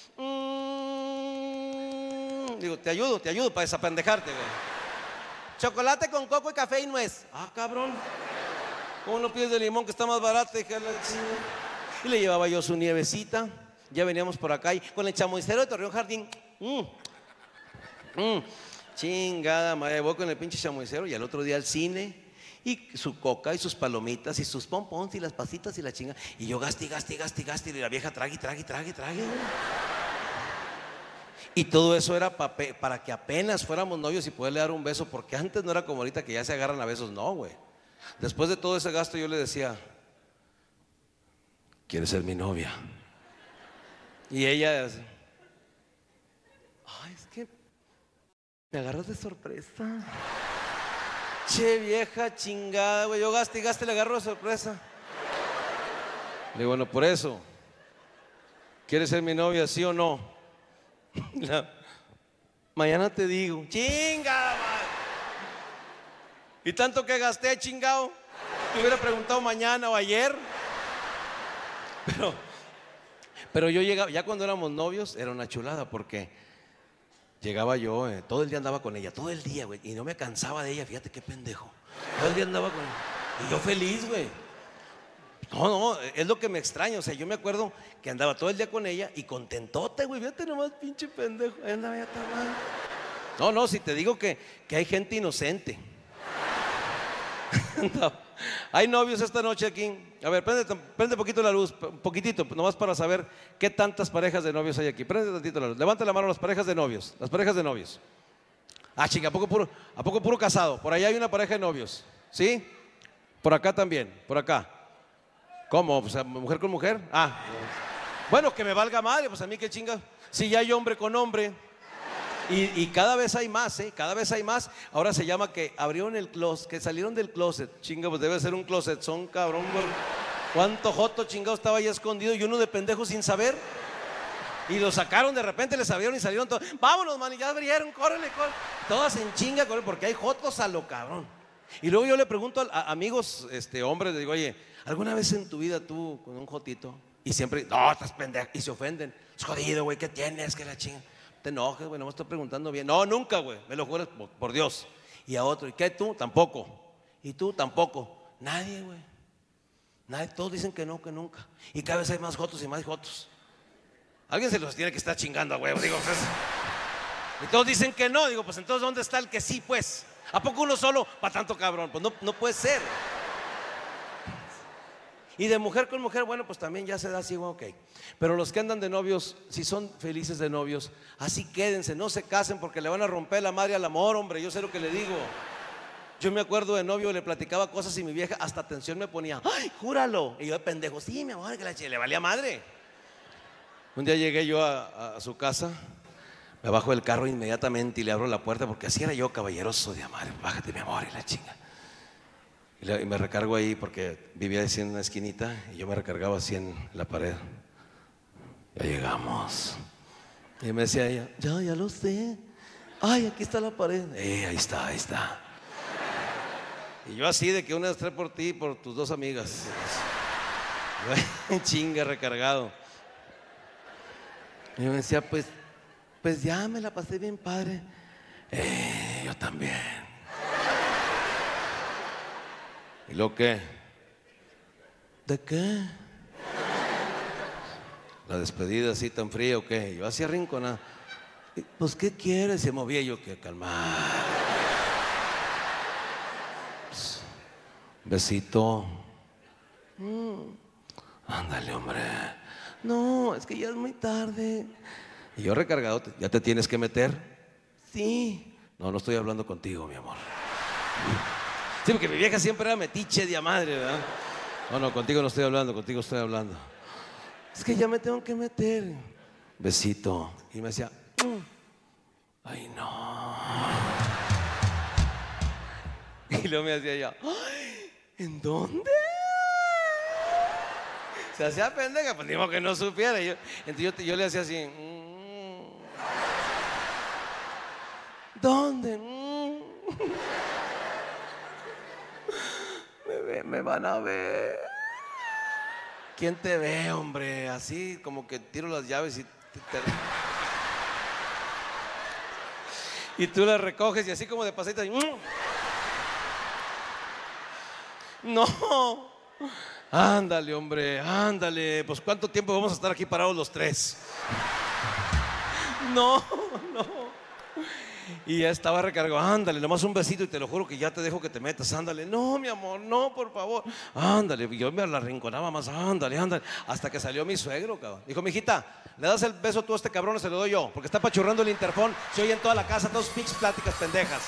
Mm, digo, te ayudo, te ayudo para desapendejarte, güey. Chocolate con coco y café y nuez. Ah, cabrón. ¿Cómo no pides de limón que está más barato? Dije, la chingada. Y le llevaba yo su nievecita. Ya veníamos por acá y con el chamoycero de Torreón Jardín. Mm. Mm. Chingada madre, voy con el pinche chamoycero y al otro día al cine. Y su coca y sus palomitas y sus pompons y las pasitas y la chinga. Y yo gaste, gaste, gaste, gaste. Y la vieja trague, trague, trague, trague. Y todo eso era pa para que apenas fuéramos novios y poderle dar un beso. Porque antes no era como ahorita que ya se agarran a besos. No, güey. Después de todo ese gasto yo le decía: ¿quieres ser mi novia? Y ella, ay, es que me agarras de sorpresa. Che, vieja chingada, güey. Yo gaste y gaste, le agarro de sorpresa. Le digo, bueno, por eso, ¿quieres ser mi novia, sí o no? La, mañana te digo. Chingada, madre. Y tanto que gasté, chingado. Te hubiera preguntado mañana o ayer. Pero, pero yo llegaba, ya cuando éramos novios, era una chulada porque llegaba yo, eh, todo el día andaba con ella, todo el día, güey, y no me cansaba de ella, fíjate qué pendejo. Todo el día andaba con ella, y yo feliz, güey. No, no, es lo que me extraña, o sea, yo me acuerdo que andaba todo el día con ella y contentote, güey, fíjate nomás, pinche pendejo. Ahí andaba ya tan mal. No, no, si te digo que, que hay gente inocente. No. Hay novios esta noche aquí. A ver, prende, prende poquito la luz, un poquitito, nomás para saber qué tantas parejas de novios hay aquí. Prende tantito la luz. Levanta la mano las parejas de novios. Las parejas de novios. Ah, chica, ¿a poco puro, a poco puro casado? Por allá hay una pareja de novios. ¿Sí? Por acá también, por acá. ¿Cómo? O sea, mujer con mujer. Ah. Bueno, que me valga madre, pues a mí qué chinga. Si ya hay hombre con hombre. Y, y cada vez hay más, ¿eh? Cada vez hay más. Ahora se llama que abrieron el closet, que salieron del closet. Chinga, pues debe ser un closet, son cabrón. ¿Cuánto joto chingado estaba ahí escondido y uno de pendejo sin saber? Y lo sacaron de repente, les abrieron y salieron todos. Vámonos, man, y ya abrieron, córrele, córrele. Todas en chinga, córrele, porque hay jotos a lo cabrón. Y luego yo le pregunto a, a amigos, este, hombres, le digo, oye, ¿alguna vez en tu vida tú con un jotito? Y siempre, no, estás pendejo. Y se ofenden. Es jodido, güey, ¿qué tienes? Que la chinga. Te enojes, güey, no me estoy preguntando bien. No, nunca, güey, me lo juras por, por Dios. Y a otro, ¿y qué tú? Tampoco. Y tú tampoco. Nadie, güey. Nadie, todos dicen que no, que nunca. Y cada vez hay más jotos y más jotos. Alguien se los tiene que estar chingando a huevo. Digo, pues, y todos dicen que no. Digo, pues entonces ¿dónde está el que sí, pues? ¿A poco uno solo para tanto cabrón? Pues no, no puede ser. Y de mujer con mujer, bueno, pues también ya se da así, bueno, ok. Pero los que andan de novios, si son felices de novios, así quédense, no se casen porque le van a romper la madre al amor, hombre. Yo sé lo que le digo. Yo me acuerdo de novio, le platicaba cosas y mi vieja hasta atención me ponía, ¡ay, júralo! Y yo de pendejo, sí, mi amor, que la chile, le valía madre. Un día llegué yo a, a, a su casa, me bajo del carro inmediatamente y le abro la puerta porque así era yo, caballeroso de amar. Bájate, mi amor, y la chinga. Y, le, y me recargo ahí porque vivía así en una esquinita y yo me recargaba así en la pared. Ya llegamos. Y me decía ella, ya, ya lo sé. Ay, aquí está la pared. Eh, ahí está, ahí está. Y yo así de que una vez trae por ti y por tus dos amigas. Chinga, recargado. Y me decía, pues, pues ya me la pasé bien padre. Eh, yo también. ¿Y lo qué? ¿De qué? La despedida así tan fría o qué. Yo así arrinconada. Pues ¿qué quieres? Se movía yo que calmar. Pues, besito. Mm. Ándale, hombre. No, es que ya es muy tarde. Y yo recargado, ¿ya te tienes que meter? Sí. No, no estoy hablando contigo, mi amor. Sí, porque mi vieja siempre era metiche de a madre, ¿verdad? No, no, contigo no estoy hablando, contigo estoy hablando. Es que ya me tengo que meter. Besito. Y me decía, mm. Ay, no. Y luego me decía yo, ay, ¿en dónde? Se hacía pendeja, pues digo que no supiera. Yo, entonces yo, yo le hacía así, mm. ¿Dónde? Mm. Me, ve, me van a ver. ¿Quién te ve, hombre? Así como que tiro las llaves y te, te... y tú las recoges y así como de pasita y... No. Ándale, hombre, ándale. Pues ¿cuánto tiempo vamos a estar aquí parados los tres? No, no. Y ya estaba recargado, ándale, nomás un besito y te lo juro que ya te dejo que te metas, ándale. No, mi amor, no, por favor. Ándale, yo me la arrinconaba más, ándale, ándale. Hasta que salió mi suegro, cabrón. Dijo, mijita, le das el beso tú a este cabrón o se lo doy yo, porque está apachurrando el interfón, se oye en toda la casa, todos pinches pláticas pendejas.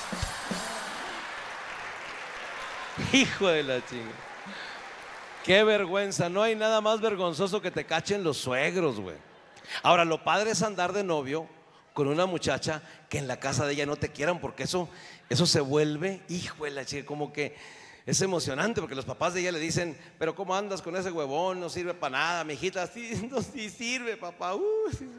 Hijo de la chinga. Qué vergüenza, no hay nada más vergonzoso que te cachen los suegros, güey. Ahora, lo padre es andar de novio con una muchacha que en la casa de ella no te quieran, porque eso, eso se vuelve, hijo de la chica, como que es emocionante, porque los papás de ella le dicen, pero ¿cómo andas con ese huevón? No sirve para nada, mijita. Sí, no, sí sirve, papá. Uh, sí, sí.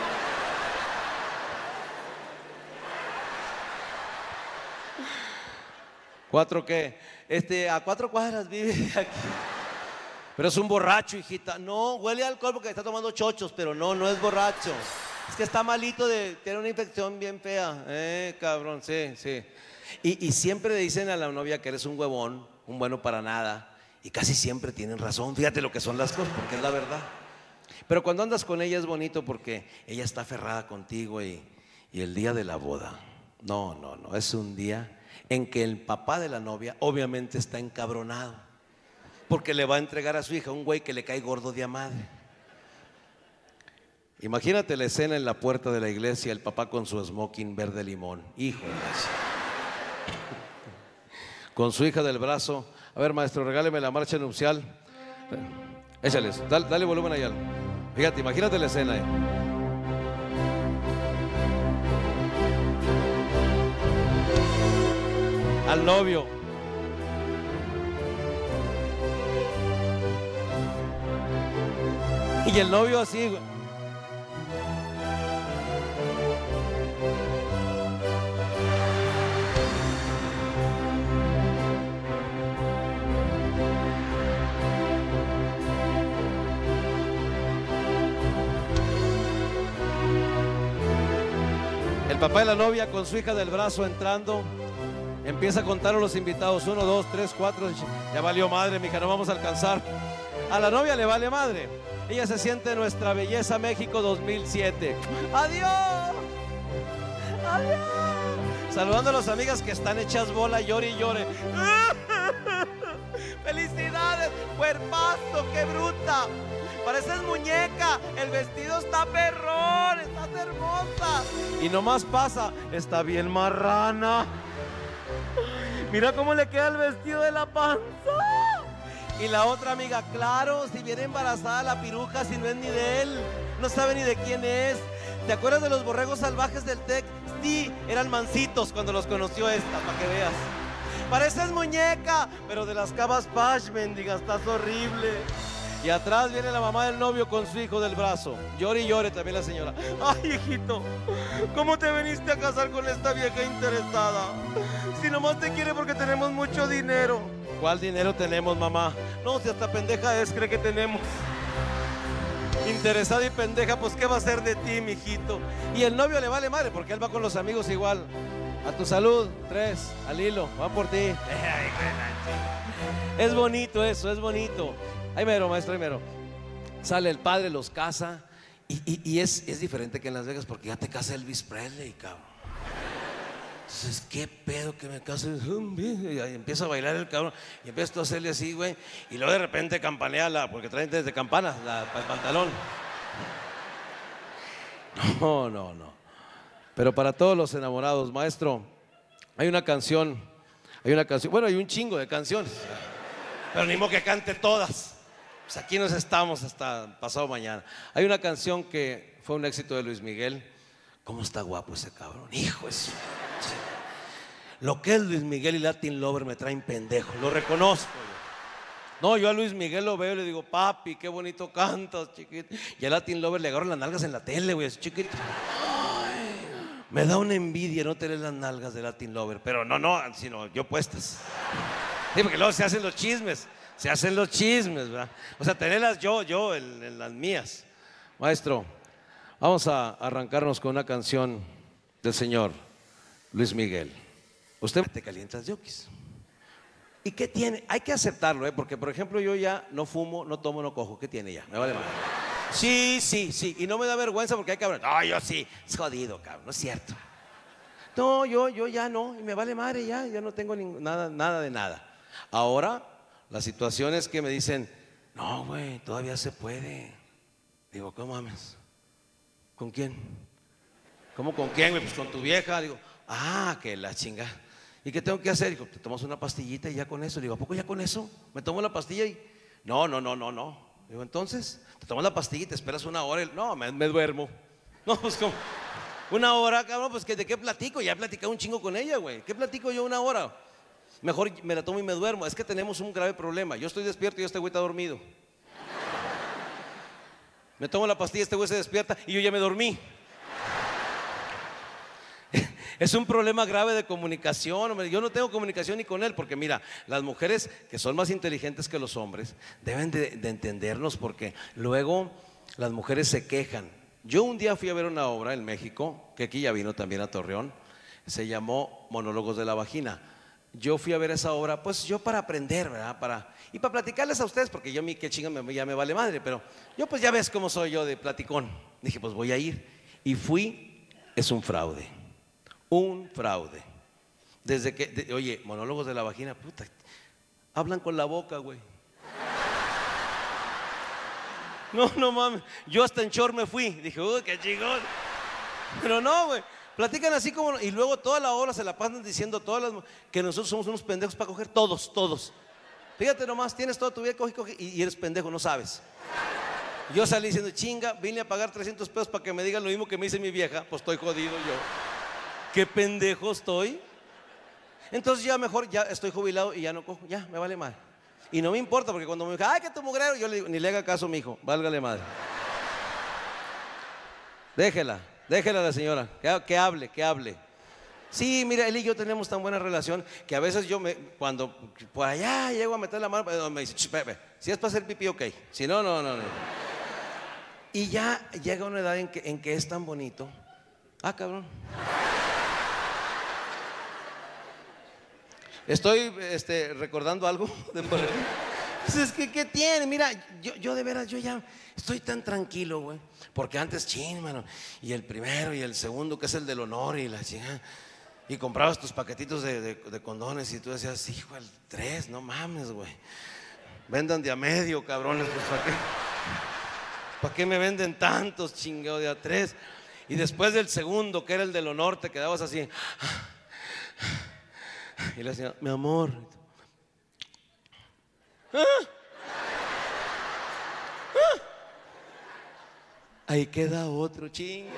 ¿Cuatro qué? Este, a cuatro cuadras vive aquí. Pero es un borracho, hijita. No, huele a alcohol porque está tomando chochos, pero no, no es borracho. Es que está malito, de tiene una infección bien fea. Eh, cabrón, sí, sí. Y, y siempre le dicen a la novia que eres un huevón, un bueno para nada. Y casi siempre tienen razón. Fíjate lo que son las cosas, porque es la verdad. Pero cuando andas con ella es bonito porque ella está aferrada contigo y, y el día de la boda. No, no, no. Es un día en que el papá de la novia obviamente está encabronado. Porque le va a entregar a su hija un güey que le cae gordo de a madre. Imagínate la escena en la puerta de la iglesia, el papá con su smoking verde limón. Hijo de la... Con su hija del brazo. A ver, maestro, regáleme la marcha nupcial. Échales, dale, dale volumen allá. Fíjate, imagínate la escena ahí. Al novio. Y el novio así, güey. El papá de la novia con su hija del brazo entrando, empieza a contar a los invitados, uno, dos, tres, cuatro, ya valió madre, mija, no vamos a alcanzar. A la novia le vale madre. Ella se siente nuestra belleza México dos mil siete. Adiós. Adiós. Saludando a las amigas que están hechas bola, llore y llore. ¡Felicidades! ¡Cuerpazo! ¡Qué bruta! Pareces muñeca. El vestido está perrón. Estás hermosa. Y nomás pasa, está bien marrana. Mira cómo le queda el vestido de la panza. Y la otra amiga, claro, si viene embarazada la piruja, si no es ni de él, no sabe ni de quién es. ¿Te acuerdas de los borregos salvajes del T E C? Sí, eran mancitos cuando los conoció esta, para que veas. Pareces muñeca, pero de las cabas Pash, mendiga, estás horrible. Y atrás viene la mamá del novio con su hijo del brazo. Llore y llore también la señora. Ay, hijito, ¿cómo te viniste a casar con esta vieja interesada? Si nomás te quiere porque tenemos mucho dinero. ¿Cuál dinero tenemos, mamá? No, si hasta pendeja es, cree que tenemos. Interesada y pendeja, pues ¿qué va a hacer de ti, mijito? Y el novio le vale madre porque él va con los amigos igual. A tu salud, tres, al hilo, van por ti. Es bonito eso, es bonito. Ahí mero, maestro, ahí mero. Sale el padre, los casa. Y, y, y es, es diferente que en Las Vegas porque ya te casa Elvis Presley, cabrón. Entonces, ¿qué pedo que me case? Y empieza a bailar el cabrón. Y empieza a hacerle así, güey. Y luego de repente campanea la, porque traen desde campanas la, el pantalón. No, no, no. Pero para todos los enamorados, maestro, hay una canción. Hay una canción. Bueno, hay un chingo de canciones. Pero ni modo que cante todas. Pues aquí nos estamos hasta pasado mañana. Hay una canción que fue un éxito de Luis Miguel. ¿Cómo está guapo ese cabrón? Hijo de su... Lo que es Luis Miguel y Latin Lover me traen pendejo, lo reconozco yo. No, yo a Luis Miguel lo veo y le digo, papi, qué bonito cantas, chiquito. Y a Latin Lover le agarro las nalgas en la tele, güey, chiquito. Ay, me da una envidia no tener las nalgas de Latin Lover, pero no, no, sino yo puestas. Sí, porque luego se hacen los chismes, se hacen los chismes, ¿verdad? O sea, tenerlas yo, yo, en, en las mías. Maestro, vamos a arrancarnos con una canción del señor Luis Miguel. Usted te calientas yokis. ¿Y qué tiene? Hay que aceptarlo, ¿eh? Porque, por ejemplo, yo ya no fumo, no tomo, no cojo. ¿Qué tiene ya? Me vale mal. Sí, sí, sí. Y no me da vergüenza porque hay cabrón. No, yo sí. Es jodido, cabrón. No es cierto. No, yo, yo ya no. Y me vale madre ya. Ya no tengo ningún, nada, nada de nada. Ahora, la situación es que me dicen, no, güey, todavía se puede. Digo, ¿cómo mames? ¿Con quién? ¿Cómo con quién, güey? Pues con tu vieja. Digo, ah, que la chinga. ¿Y qué tengo que hacer? Digo, te tomas una pastillita y ya con eso. Digo, ¿a poco ya con eso? Me tomo la pastilla y... No, no, no, no, no. Digo, entonces, te tomas la pastilla y te esperas una hora y... No, me, me duermo. No, pues como... Una hora, cabrón, pues ¿de qué platico? Ya he platicado un chingo con ella, güey. ¿Qué platico yo una hora? Mejor me la tomo y me duermo. Es que tenemos un grave problema. Yo estoy despierto y este güey está dormido. Me tomo la pastilla, este güey se despierta y yo ya me dormí. Es un problema grave de comunicación, hombre. Yo no tengo comunicación ni con él, porque mira, las mujeres que son más inteligentes que los hombres deben de, de entendernos, porque luego las mujeres se quejan. Yo un día fui a ver una obra en México, que aquí ya vino también a Torreón, se llamó Monólogos de la Vagina. Yo fui a ver esa obra, pues yo para aprender, ¿verdad? Para, y para platicarles a ustedes, porque yo mi qué chinga me, ya me vale madre, pero yo pues ya ves cómo soy yo de platicón. Dije, pues voy a ir. Y fui, es un fraude. Un fraude. Desde que, de, oye, Monólogos de la Vagina, puta, hablan con la boca, güey. No, no mames, yo hasta en short me fui. Dije, uy, qué chingón. Pero no, güey, platican así como, y luego toda la hora se la pasan diciendo todas las, que nosotros somos unos pendejos para coger, todos, todos. Fíjate nomás, tienes toda tu vida, coge, coge, y, y eres pendejo, no sabes. Yo salí diciendo, chinga, vine a pagar trescientos pesos para que me digan lo mismo que me dice mi vieja, pues estoy jodido yo. Qué pendejo estoy. Entonces ya mejor, ya estoy jubilado y ya no cojo, ya, me vale mal. Y no me importa, porque cuando me dice, ay, que tu mugrero, yo le digo, ni le haga caso, mijo, válgale madre. Déjela, déjela a la señora, que, que hable, que hable. Sí, mira, él y yo tenemos tan buena relación que a veces yo, me, cuando por allá llego a meter la mano, me dice, bebe, si es para hacer pipí, ok. Si no, no, no, no. Y ya llega una edad en que, en que es tan bonito. Ah, cabrón. Estoy este, recordando algo de por ahí. Pues es que, ¿qué tiene? Mira, yo, yo de veras, yo ya estoy tan tranquilo, güey. Porque antes, chin, mano. Y el primero y el segundo, que es el del honor y la chingada. Y comprabas tus paquetitos de, de, de condones y tú decías, hijo, el tres, no mames, güey. Vendan de a medio, cabrones, pues ¿para qué? ¿Para qué me venden tantos chingados de a tres? Y después del segundo, que era el del honor, te quedabas así. Y le decía, mi amor. ¿Ah? ¿Ah? Ahí queda otro, chinga.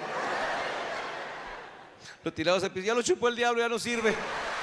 Lo tirabas al piso, ya lo chupó el diablo, ya no sirve.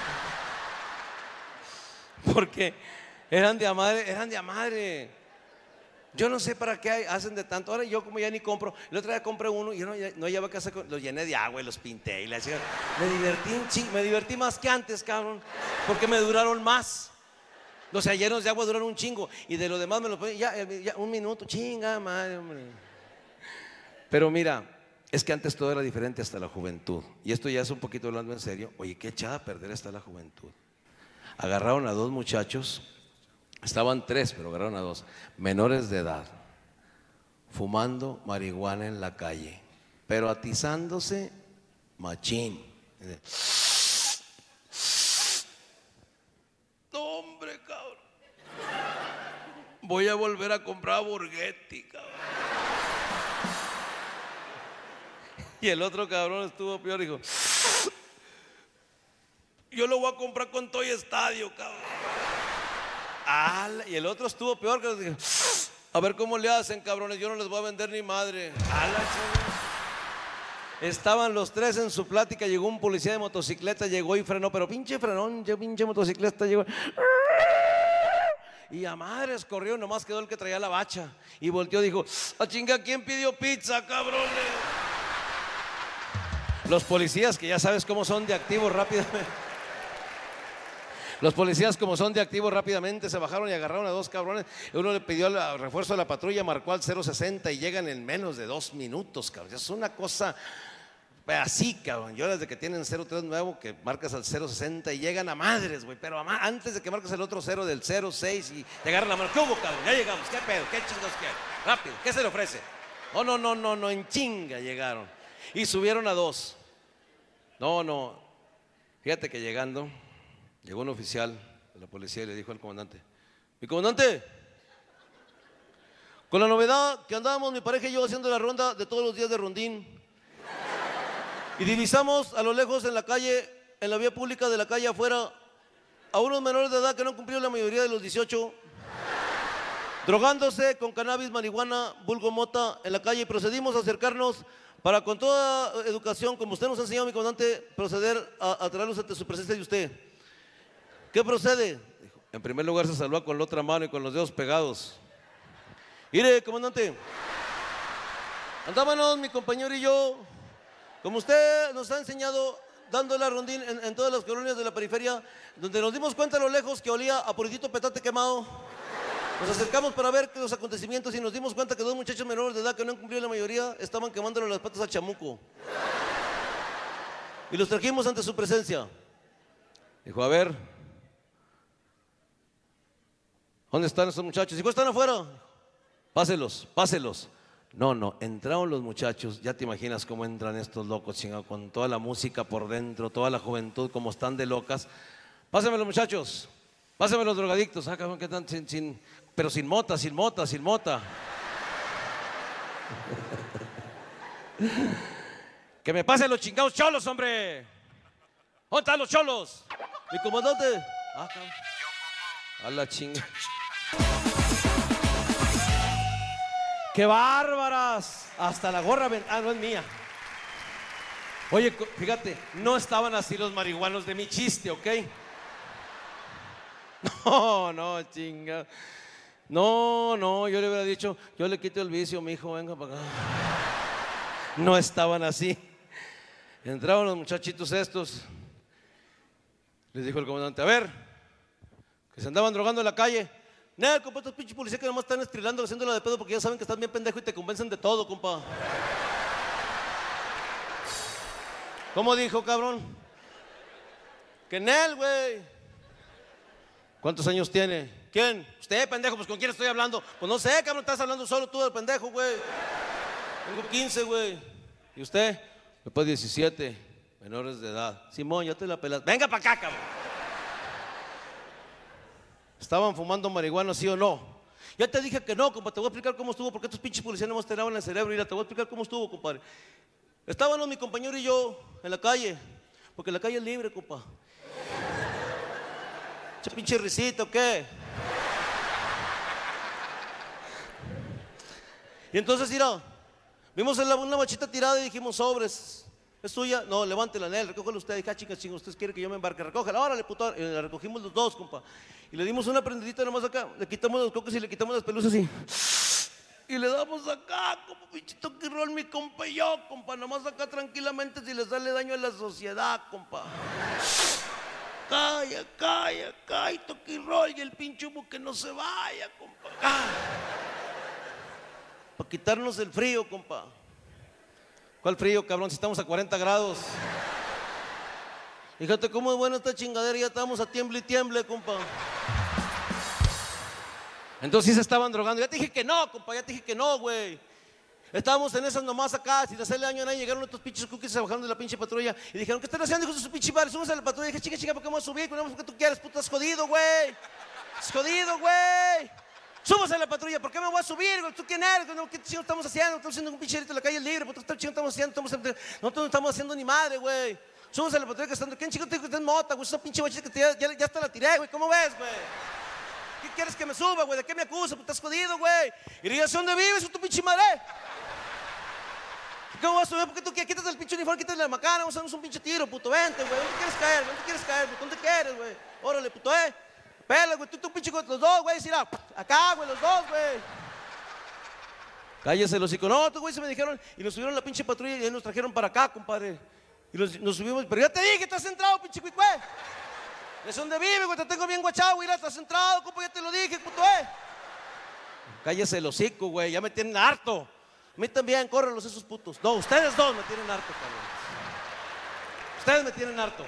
Porque eran de a madre, eran de a madre. Yo no sé para qué hacen de tanto. Ahora yo como ya ni compro. El otro día compré uno y yo no, no llevaba a casa, los llené de agua y los pinté y la hacía. Me divertí, sí, me divertí más que antes, cabrón. Porque me duraron más. Los llenos de agua duraron un chingo. Y de lo demás me lo ponen, ya, ya un minuto, chinga madre, hombre. Pero mira, es que antes todo era diferente hasta la juventud. Y esto ya es un poquito hablando en serio. Oye, qué echada a perder está la juventud. Agarraron a dos muchachos. Estaban tres, pero agarraron a dos, menores de edad, fumando marihuana en la calle, pero atizándose machín. No, hombre, cabrón. Voy a volver a comprar Borghetti, cabrón. Y el otro cabrón estuvo peor, dijo, yo lo voy a comprar con Toy Estadio, cabrón. Y el otro estuvo peor, que dije, a ver cómo le hacen, cabrones, yo no les voy a vender ni madre. Estaban los tres en su plática, llegó un policía de motocicleta, llegó y frenó, pero pinche frenón, pinche motocicleta llegó. Y a madres corrió, nomás quedó el que traía la bacha. Y volteó y dijo, a chinga, ¿quién pidió pizza, cabrones? Los policías, que ya sabes cómo son de activos rápidamente. Los policías, como son de activo, rápidamente se bajaron y agarraron a dos cabrones. Uno le pidió el refuerzo de la patrulla, marcó al cero sesenta y llegan en menos de dos minutos, cabrón. Es una cosa así, cabrón. Yo desde que tienen cero tres nuevo, que marcas al cero sesenta y llegan a madres, güey. Pero a antes de que marques el otro cero del cero seis y te agarran la mano. ¿Qué hubo, cabrón? Ya llegamos. ¿Qué pedo? ¿Qué chingos quieren? Rápido. ¿Qué se le ofrece? Oh, no, no, no, no, en chinga llegaron. Y subieron a dos. No, no. Fíjate que llegando... Llegó un oficial de la policía y le dijo al comandante, mi comandante, con la novedad que andábamos mi pareja y yo haciendo la ronda de todos los días de rondín y divisamos a lo lejos en la calle, en la vía pública de la calle afuera, a unos menores de edad que no han cumplido la mayoría de los dieciocho, drogándose con cannabis, marihuana, vulgo mota en la calle, y procedimos a acercarnos para con toda educación, como usted nos ha enseñado, mi comandante, proceder a, a traerlos ante su presencia de usted. ¿Qué procede? Dijo, en primer lugar se saluda con la otra mano y con los dedos pegados. Mire, comandante, andábamos mi compañero y yo, como usted nos ha enseñado, dando la rondín en, en todas las colonias de la periferia, donde nos dimos cuenta a lo lejos que olía a puritito petate quemado. Nos acercamos para ver los acontecimientos y nos dimos cuenta que dos muchachos menores de edad que no han cumplido la mayoría estaban quemándole las patas al chamuco. Y los trajimos ante su presencia. Dijo, a ver, ¿dónde están esos muchachos? Dijo, están afuera. Páselos, páselos. No, no, entraron los muchachos. Ya te imaginas cómo entran estos locos, chingado, con toda la música por dentro, toda la juventud, como están de locas. Pásenme los muchachos, pásenme los drogadictos. Ah, cabrón, ¿qué están? Sin, sin, pero sin mota, sin mota, sin mota. Que me pasen los chingados cholos, hombre. ¿Dónde están los cholos? Mi comandante. Ah, cabrón. A la chinga. ¡Qué bárbaras! Hasta la gorra, ven... ah, no es mía. Oye, fíjate, no estaban así los marihuanos de mi chiste, ¿ok? No, no, chinga. No, no, yo le hubiera dicho, yo le quito el vicio, mi hijo, venga para acá. No estaban así. Entraron los muchachitos estos. Les dijo el comandante, a ver, que se andaban drogando en la calle. Nah, compa, estos pinches policías que nomás están estrilando, haciéndola de pedo porque ya saben que estás bien pendejo y te convencen de todo, compa. ¿Cómo dijo, cabrón? Que Nel, güey. ¿Cuántos años tiene? ¿Quién? Usted, pendejo, pues ¿con quién estoy hablando? Pues no sé, cabrón, estás hablando solo tú del pendejo, güey. Tengo quince, güey. ¿Y usted? Después diecisiete, menores de edad. Simón, ya te la pelas. Venga para acá, cabrón. ¿Estaban fumando marihuana, sí o no? Ya te dije que no, compa, te voy a explicar cómo estuvo, porque estos pinches policías no me tiraban en el cerebro. Mira, te voy a explicar cómo estuvo, compadre. Estábamos mi compañero y yo en la calle, porque la calle es libre, compa. ¿Ese pinche risita o qué? Y entonces, mira, vimos en la, una machita tirada y dijimos, sobres, ¿es suya? No, levántela, Nel, recógela usted. Dije, ah, chinga, chinga, ¿usted quiere que yo me embarque? Recógela, órale, puto. Y la recogimos los dos, compa. Y le dimos una prendidita nomás acá, le quitamos los cocos y le quitamos las pelusas así. Y le damos acá, como pinchito que rol mi compa y yo, compa. Nomás acá tranquilamente si le sale daño a la sociedad, compa. Calla, calla, calla, toque y roll y el pinche humo que no se vaya, compa. Ah. Para quitarnos el frío, compa. ¿Cuál frío, cabrón? Si estamos a cuarenta grados. Fíjate cómo es buena esta chingadera, ya estamos a tiemble y tiemble, compa. Entonces sí se estaban drogando. Ya te dije que no, compa, ya te dije que no, güey. Estábamos en esas nomás acá, sin hacerle daño a nadie. Llegaron estos pinches cookies, se bajaron de la pinche patrulla y dijeron, ¿qué están haciendo, hijos de su pinche madre? Súbanse a la patrulla. Y dije, chica, chica, ¿por qué vamos a subir? ¿Por qué tú quieres? Puta, estás jodido, güey. Estás jodido, güey. Súbase a la patrulla, ¿por qué me voy a subir, güey? ¿Tú quién eres? ¿Qué chingo estamos haciendo? Estamos haciendo un pincherito en la calle libre, ¿qué chingo estamos haciendo? Estamos, nosotros no estamos haciendo ni madre, güey. Súbase a la patrulla que están. ¿Quién chico te dijo que estás mota, güey? Esa pinche bachita que te, ya, ya, ya hasta la tiré, güey. ¿Cómo ves, güey? ¿Qué quieres que me suba, güey? ¿De qué me acusas? Pues estás jodido, güey. ¿Irrigación de vives o tu pinche madre? ¿Cómo vas a subir? ¿Por qué tú quieres? Quítate el pinche uniforme, quítate la macana, vamos a darnos un pinche tiro, puto. Vente, güey. ¿Dónde quieres caer? ¿Dónde quieres caer? ¿Dónde quieres, güey? Órale, puto, eh. Pela, güey. Tú, tú, pinche, los dos, güey. Decir, acá, güey, los dos, güey. Cállese los hocico. No, estos güey se me dijeron y nos subieron la pinche patrulla y nos trajeron para acá, compadre. Y los, nos subimos, pero ya te dije, estás centrado, pinche cuicue. Es donde vive, güey, te tengo bien guachado, güey, estás centrado, compa, ya te lo dije, puto, eh. Cállese el hocico, güey, ya me tienen harto. A mí también, córrelos esos putos. No, ustedes dos me tienen harto, cabrón. Ustedes me tienen harto.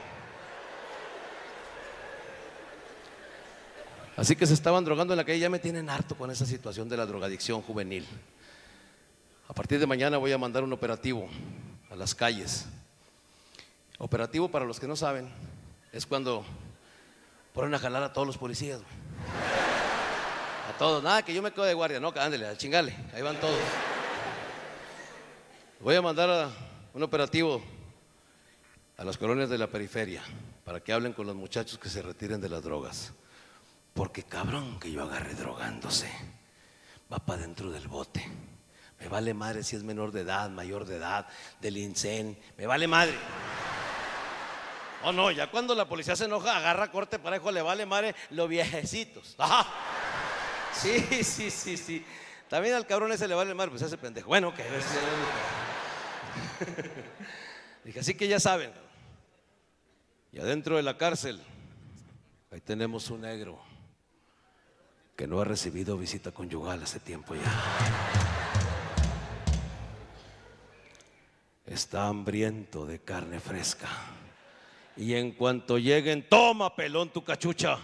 Así que se estaban drogando en la calle, ya me tienen harto con esa situación de la drogadicción juvenil. A partir de mañana voy a mandar un operativo a las calles. Operativo, para los que no saben, es cuando ponen a jalar a todos los policías, güey. A todos, nada que yo me quedo de guardia, no, ándale, a chingale, ahí van todos. Voy a mandar a un operativo a las colonias de la periferia para que hablen con los muchachos que se retiren de las drogas. Porque cabrón que yo agarre drogándose, va para dentro del bote. Me vale madre si es menor de edad, mayor de edad, del INSEN, me vale madre. Oh no, ya cuando la policía se enoja, agarra corte parejo, le vale madre los viejecitos. Ajá. Sí, sí, sí, sí. También al cabrón ese le vale madre, pues ese pendejo. Bueno, que okay. Dije, así que ya saben. Y adentro de la cárcel, ahí tenemos un negro que no ha recibido visita conyugal hace tiempo ya. Está hambriento de carne fresca. Y en cuanto lleguen, toma pelón tu cachucha.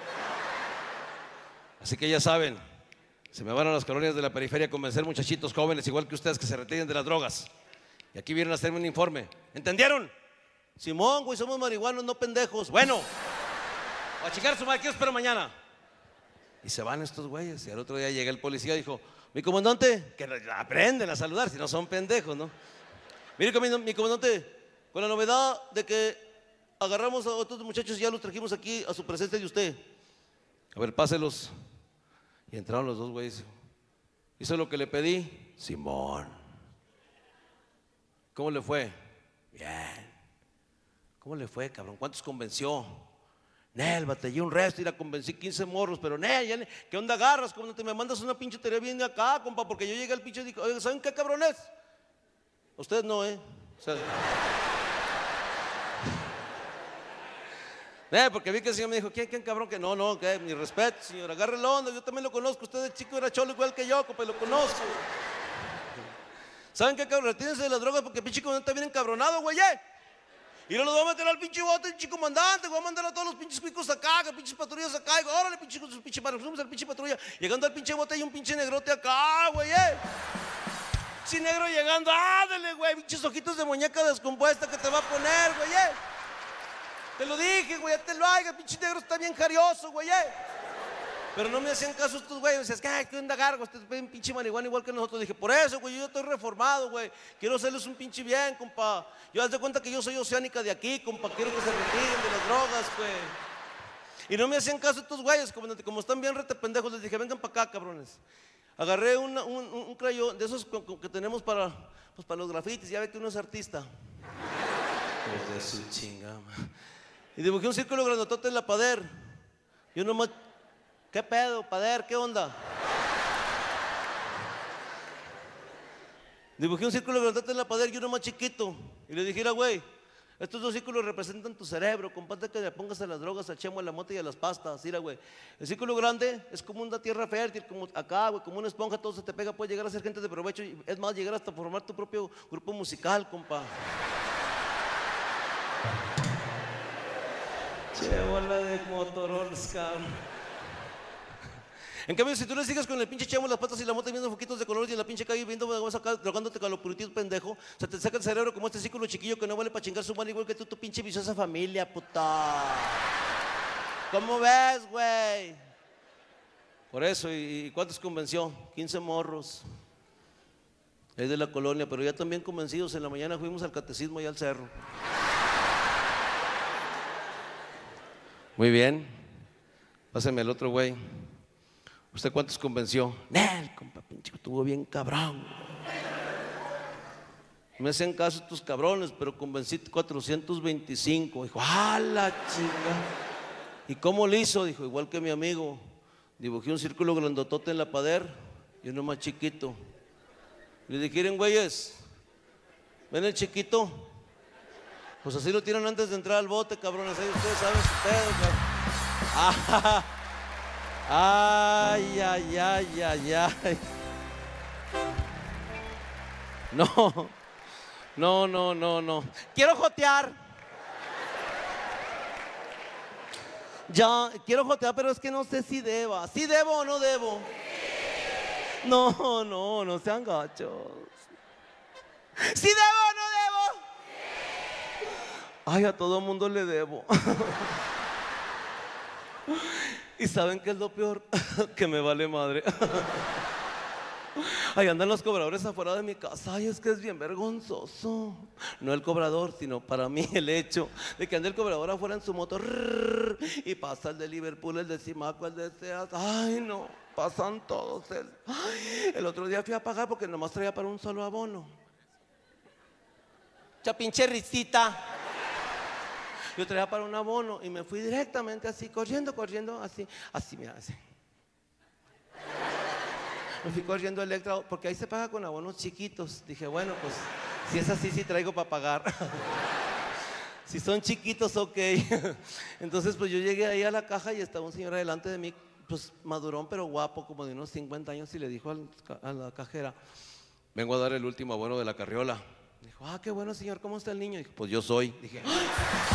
Así que ya saben, se me van a las colonias de la periferia a convencer muchachitos jóvenes igual que ustedes que se retiren de las drogas. Y aquí vienen a hacerme un informe. ¿Entendieron? Simón, güey, somos marihuanos, no pendejos. Bueno, a chingar su madre, ¿qué espero mañana? Y se van estos güeyes. Y al otro día llega el policía y dijo, mi comandante, que aprenden a saludar si no son pendejos, ¿no? Mire, mi comandante, con la novedad de que agarramos a otros muchachos y ya los trajimos aquí a su presencia de usted. A ver, páselos. Y entraron los dos güeyes. ¿Hizo lo que le pedí? Simón. ¿Cómo le fue? Bien. ¿Cómo le fue, cabrón? ¿Cuántos convenció? Nel, batallé un resto y la convencí quince morros, pero Nel, ya, ¿qué onda agarras? Cuando te me mandas una pinche tarea bien de acá, compa, porque yo llegué al pinche y digo, oigan, ¿saben qué cabrones? Ustedes no, ¿eh? O sea, eh, porque vi que el señor me dijo, ¿quién, quién cabrón? Que no, no, que mi respeto, señor, agarre el onda, yo también lo conozco, usted de chico era cholo igual que yo, compa, y lo conozco. ¿Saben qué, cabrón? Retírense de las drogas porque pinche comandante está bien encabronado, güey, eh. Y no los voy a meter al pinche bote, el chico comandante, voy a mandar a todos los pinches cuicos acá, que pinches patrullas acá, y digo, órale, pinche con sus pinches manos, fuimos al pinche patrulla. Llegando al pinche bote hay un pinche negrote acá, güey, eh. Pinche negro llegando, ándale, güey, pinches ojitos de muñeca descompuesta que te va a poner, güey, eh. Te lo dije, güey, ya te lo hagas, pinche negro está bien jarioso, güey, eh. Pero no me hacían caso estos güeyes, me decían, ¿qué onda, gargo? Este es un pinche marihuana igual que nosotros. Dije, por eso, güey, yo estoy reformado, güey. Quiero hacerles un pinche bien, compa. Yo haz de cuenta que yo soy Oceánica de aquí, compa. Quiero que se retiren de las drogas, güey. Y no me hacían caso estos güeyes, como, como están bien rete pendejos, les dije, vengan para acá, cabrones. Agarré una, un, un, un crayón de esos que, que tenemos para, pues, para los grafitis, ya ve que uno es artista. Pues de su chingama. Y dibujé un círculo grandotote en la pader. Yo nomás... ¿Qué pedo, pader? ¿Qué onda? Dibujé un círculo grandote en la pader y uno más chiquito. Y le dije, güey, estos dos círculos representan tu cerebro. Comparte que le pongas a las drogas, al chemo, a la mota y a las pastas. Mira, güey. El círculo grande es como una tierra fértil, como acá, güey, como una esponja, todo se te pega. Puedes llegar a ser gente de provecho. Y es más, llegar hasta formar tu propio grupo musical, compa. Che, bola de Motorolas, cabrón. En cambio, si tú le sigues con el pinche chamo, las patas y la mota viendo foquitos de colores y en la pinche calle viendo, vas acá drogándote con los purititos pendejo, se te saca el cerebro como este círculo chiquillo que no vale para chingar su mano igual que tú, tu pinche viciosa familia, puta. ¿Cómo ves, güey? Por eso, ¿y cuántos convenció? quince morros. Es de la colonia, pero ya también convencidos. En la mañana fuimos al catecismo y al cerro. Muy bien. Pásame al otro güey. ¿Usted cuántos convenció? Nel, compa, pinche, estuvo bien cabrón. Me hacen caso estos cabrones, pero convencí cuatrocientos veinticinco. Dijo, ¡ah, la chinga! ¿Y cómo lo hizo? Dijo, igual que mi amigo. Dibujé un círculo grandotote en la pader y uno más chiquito. Le dijeron, güeyes, ¿ven el chiquito? Pues así lo tiran antes de entrar al bote, cabrones. Ahí ustedes saben su pedo, cabrón. ¡Ah! Ay, ay, ay, ay, ay. No, no, no, no, no. Quiero jotear. Ya, quiero jotear, pero es que no sé si deba. ¿Sí debo o no debo? No, no, no sean gachos. ¿Sí debo o no debo? Ay, a todo mundo le debo. ¿Y saben qué es lo peor? Que me vale madre. Ahí andan los cobradores afuera de mi casa. Ay, es que es bien vergonzoso. No el cobrador, sino para mí el hecho de que ande el cobrador afuera en su moto y pasa el de Liverpool, el de Simaco, el de Seas. Ay, no, pasan todos. El, ay, el otro día fui a pagar porque nomás traía para un solo abono. Cha pinche risita. Yo traía para un abono y me fui directamente así, corriendo, corriendo, así, así, mira, así. Me fui corriendo a Electra, porque ahí se paga con abonos chiquitos. Dije, bueno, pues, si es así, sí traigo para pagar. Si son chiquitos, ok. Entonces, pues yo llegué ahí a la caja y estaba un señor adelante de mí, pues madurón, pero guapo, como de unos cincuenta años, y le dijo al, a la cajera, vengo a dar el último abono de la carriola. Dijo, ah, qué bueno, señor, ¿cómo está el niño? Dije, pues yo soy. Dije, ¡ay!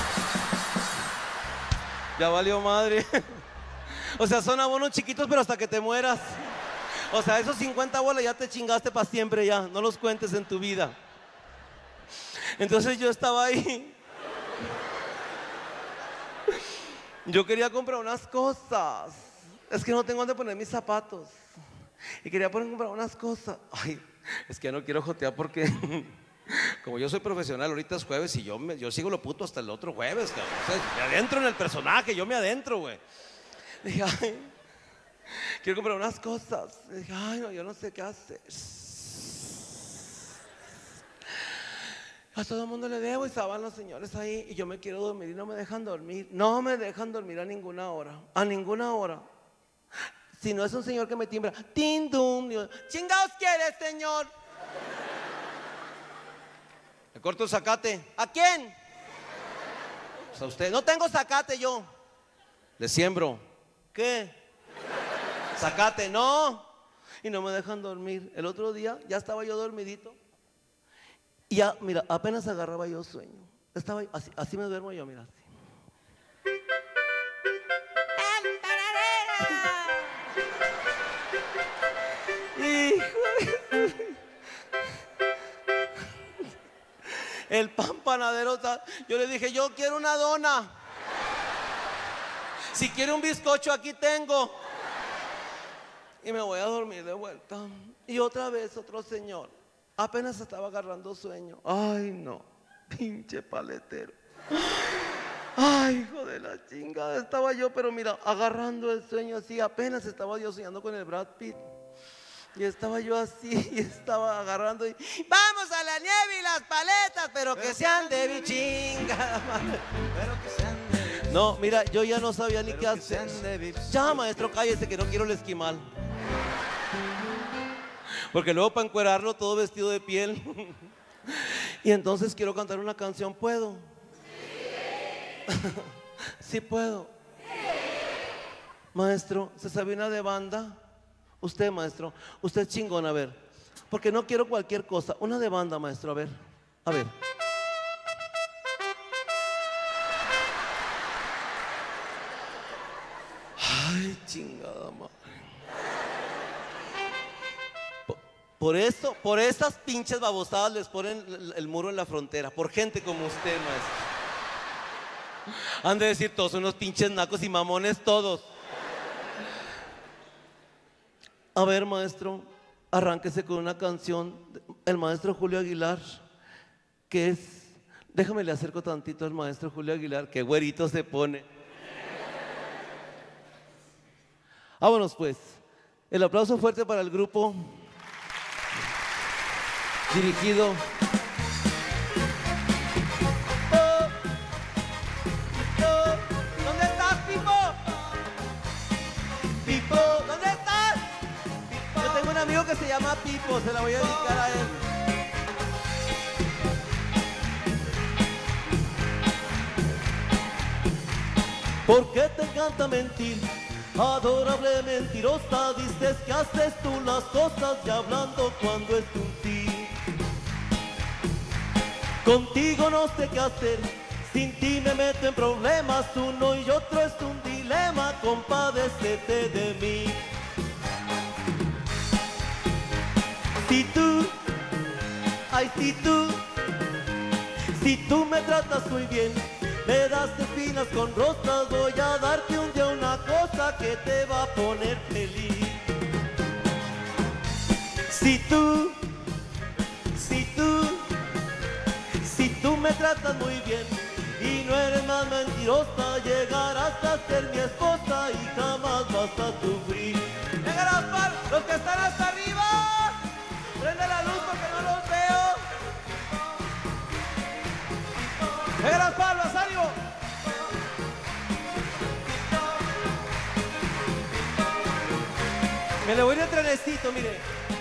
Ya valió madre. O sea, son abonos chiquitos, pero hasta que te mueras. O sea, esos cincuenta bolas ya te chingaste para siempre ya. No los cuentes en tu vida. Entonces yo estaba ahí. Yo quería comprar unas cosas. Es que no tengo dónde poner mis zapatos. Y quería poner, comprar unas cosas. Ay, es que ya no quiero jotear porque... Como yo soy profesional, ahorita es jueves y yo, me, yo sigo lo puto hasta el otro jueves, cabrón. O sea, me adentro en el personaje, yo me adentro, güey. Dije, ay, quiero comprar unas cosas. Dije, ay, no, yo no sé qué hacer. A todo el mundo le debo y estaban los señores ahí y yo me quiero dormir y no me dejan dormir. No me dejan dormir a ninguna hora, a ninguna hora. Si no es un señor que me timbra, tin dum, chingados quiere, señor. Le corto el zacate. ¿A quién? Pues a usted. No tengo zacate yo. Le siembro. ¿Qué? Zacate, no. Y no me dejan dormir. El otro día ya estaba yo dormidito. Y ya, mira, apenas agarraba yo sueño. estaba, así, así me duermo yo, mira. Hijo de... El pan panadero, yo le dije, yo quiero una dona. Si quiere un bizcocho, aquí tengo. Y me voy a dormir de vuelta. Y otra vez otro señor. Apenas estaba agarrando sueño. Ay, no. Pinche paletero. Ay, hijo de la chingada. Estaba yo, pero mira, agarrando el sueño así. Apenas estaba yo soñando con el Brad Pitt. Y estaba yo así, y estaba agarrando y... ¡Vamos a la nieve y las paletas! Pero que sean de bichinga. Pero que sean de... No, mira, yo ya no sabía ni qué hacer. Ya, maestro, cállese que no quiero el esquimal. Porque luego para encuerarlo todo vestido de piel. Y entonces quiero cantar una canción. ¿Puedo? Sí puedo. Maestro, ¿se sabe una de banda? Usted, maestro, usted es chingón, a ver. Porque no quiero cualquier cosa. Una de banda, maestro, a ver. A ver. Ay, chingada madre. Por, por eso, por esas pinches babosadas les ponen el, el muro en la frontera. Por gente como usted, maestro. Han de decir todos unos pinches nacos y mamones todos. A ver, maestro, arránquese con una canción, el maestro Julio Aguilar, que es, déjame le acerco tantito al maestro Julio Aguilar, que güerito se pone. Vámonos pues, el aplauso fuerte para el grupo, dirigido. ¿Dónde estás, Pipo? Pipo, ¿dónde estás? Yo tengo un amigo que se llama Pipo, se la voy a dedicar a él. ¿Por qué te encanta mentir? Adorable mentirosa, dices que haces tú las cosas y hablando cuando es un sí. Contigo no sé qué hacer, sin ti me meto en problemas, uno y otro es un dilema, compadécete de mí. Si tú, ay si tú, si tú me tratas muy bien, me das espinas con rosas, voy a darte un día una cosa que te va a poner feliz. Si tú, si tú, si tú me tratas muy bien y no eres más mentirosa, llegarás a ser mi esposa y jamás vas a sufrir. Venga las palmas, los que están hasta arriba, prende la luz porque no los veo. Venga las palmas, ánimo. Me le voy de trenecito, mire.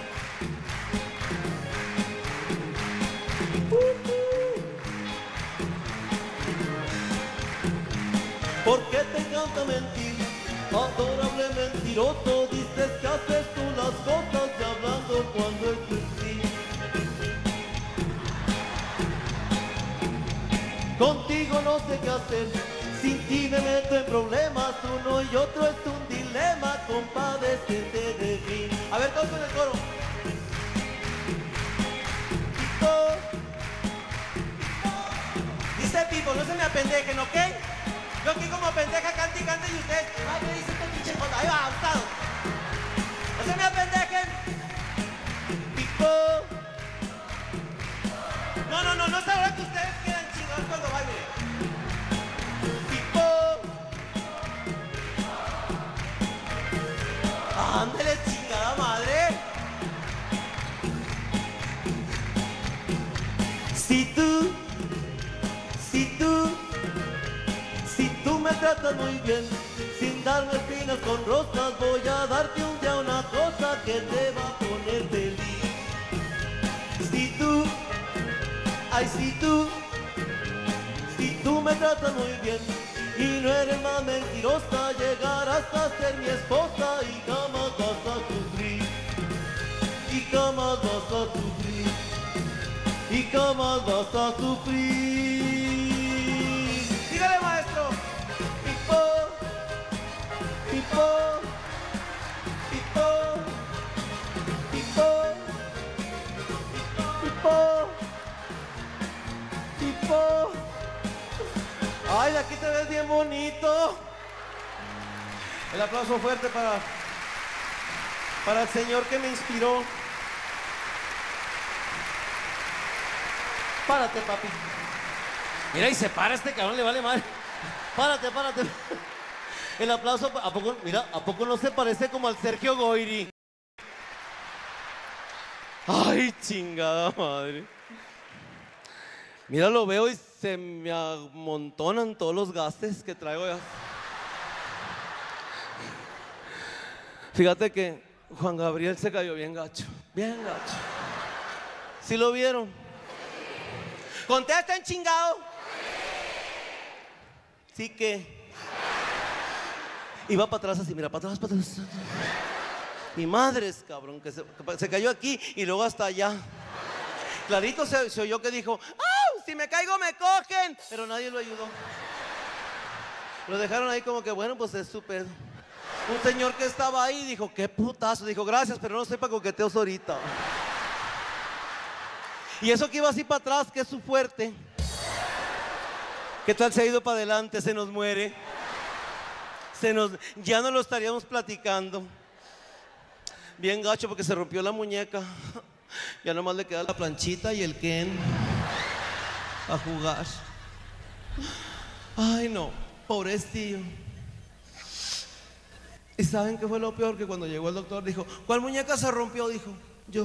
¿Por qué te encanta mentir? Adorable mentiroso, dices que haces tú las cosas y hablando cuando es un sí. Contigo no sé qué hacer, sin ti me meto en problemas, uno y otro es un dilema, compadécete de mí. A ver, todos en el coro. Pipo, dice Pipo, no se me apendejen, ¿ok? Yo aquí como pendeja cante y cante y ustedes, ay, me dice este pinche jota, ahí va, gustado. No se me apendejen. Pipo. No, no, no, no es ahora que ustedes quedan chingados cuando bailen. Pipo. Ándale, chingada madre. Si tú, si tú, si tú me tratas muy bien, sin darme espinas con rosas, voy a darte un día una cosa que te va a poner feliz. Si tú, ay si tú, si tú me tratas muy bien y no eres más mentirosa, llegarás a ser mi esposa y jamás vas a sufrir. Y jamás vas a sufrir. Y jamás vas a sufrir. Pipo, pipo, pipo, pipo, pipo. Ay, aquí te ves bien bonito. El aplauso fuerte para, para el señor que me inspiró. Párate, papi. Mira, y se para este cabrón, le vale mal. Párate, párate. El aplauso, ¿a poco, mira, ¿a poco no se parece como al Sergio Goyri? Ay, chingada madre. Mira, lo veo y se me amontonan todos los gases que traigo ya. Fíjate que Juan Gabriel se cayó bien gacho, bien gacho. ¿Sí lo vieron? Contesten, chingado. Sí que iba para atrás así, mira, para atrás, para atrás. Mi madre es cabrón, que se, que se cayó aquí y luego hasta allá. Clarito se, se oyó que dijo, ¡ah! Si me caigo me cogen. Pero nadie lo ayudó. Lo dejaron ahí como que, bueno, pues es su pedo. Un señor que estaba ahí dijo, qué putazo. Dijo, gracias, pero no sé para coqueteos ahorita. Y eso que iba así para atrás, que es su fuerte. ¿Qué tal se ha ido para adelante? Se nos muere. Se nos, ya no lo estaríamos platicando. Bien gacho porque se rompió la muñeca. Ya nomás le queda la planchita y el Ken a jugar. Ay, no, pobrecillo. ¿Y saben qué fue lo peor? Que cuando llegó el doctor dijo, ¿cuál muñeca se rompió? Dijo, yo.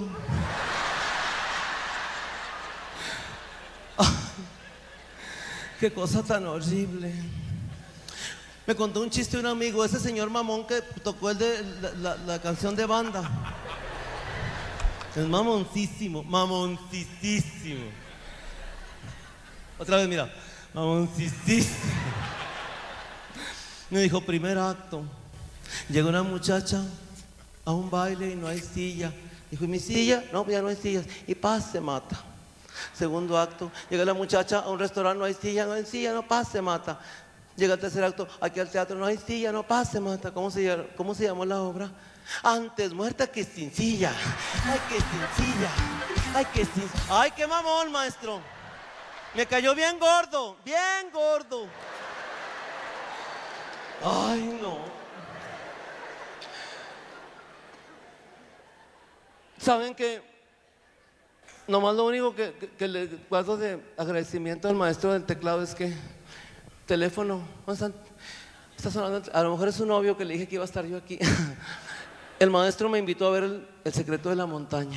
Ay, qué cosa tan horrible. Me contó un chiste un amigo, ese señor mamón que tocó el de la, la, la canción de banda. Es mamoncísimo, mamoncísimo. Otra vez, mira, mamoncísimo. Me dijo, primer acto. Llegó una muchacha a un baile y no hay silla. Dijo, ¿y mi silla? No, ya no hay sillas. Y paz, se mata. Segundo acto, llega la muchacha a un restaurante, no hay silla, no hay silla, no paz, se mata. Llega el tercer acto, aquí al teatro, no hay silla, no paz, se mata. ¿Cómo se, cómo se llamó la obra? Antes muerta que sin silla. Ay, que sin silla. Ay, que sin... Ay, qué mamón, maestro. Me cayó bien gordo, bien gordo. Ay, no. ¿Saben qué? Nomás lo único que, que, que le guardo de agradecimiento al maestro del teclado es que teléfono, está, está sonando, a lo mejor es un novio que le dije que iba a estar yo aquí. El maestro me invitó a ver el, el secreto de la montaña.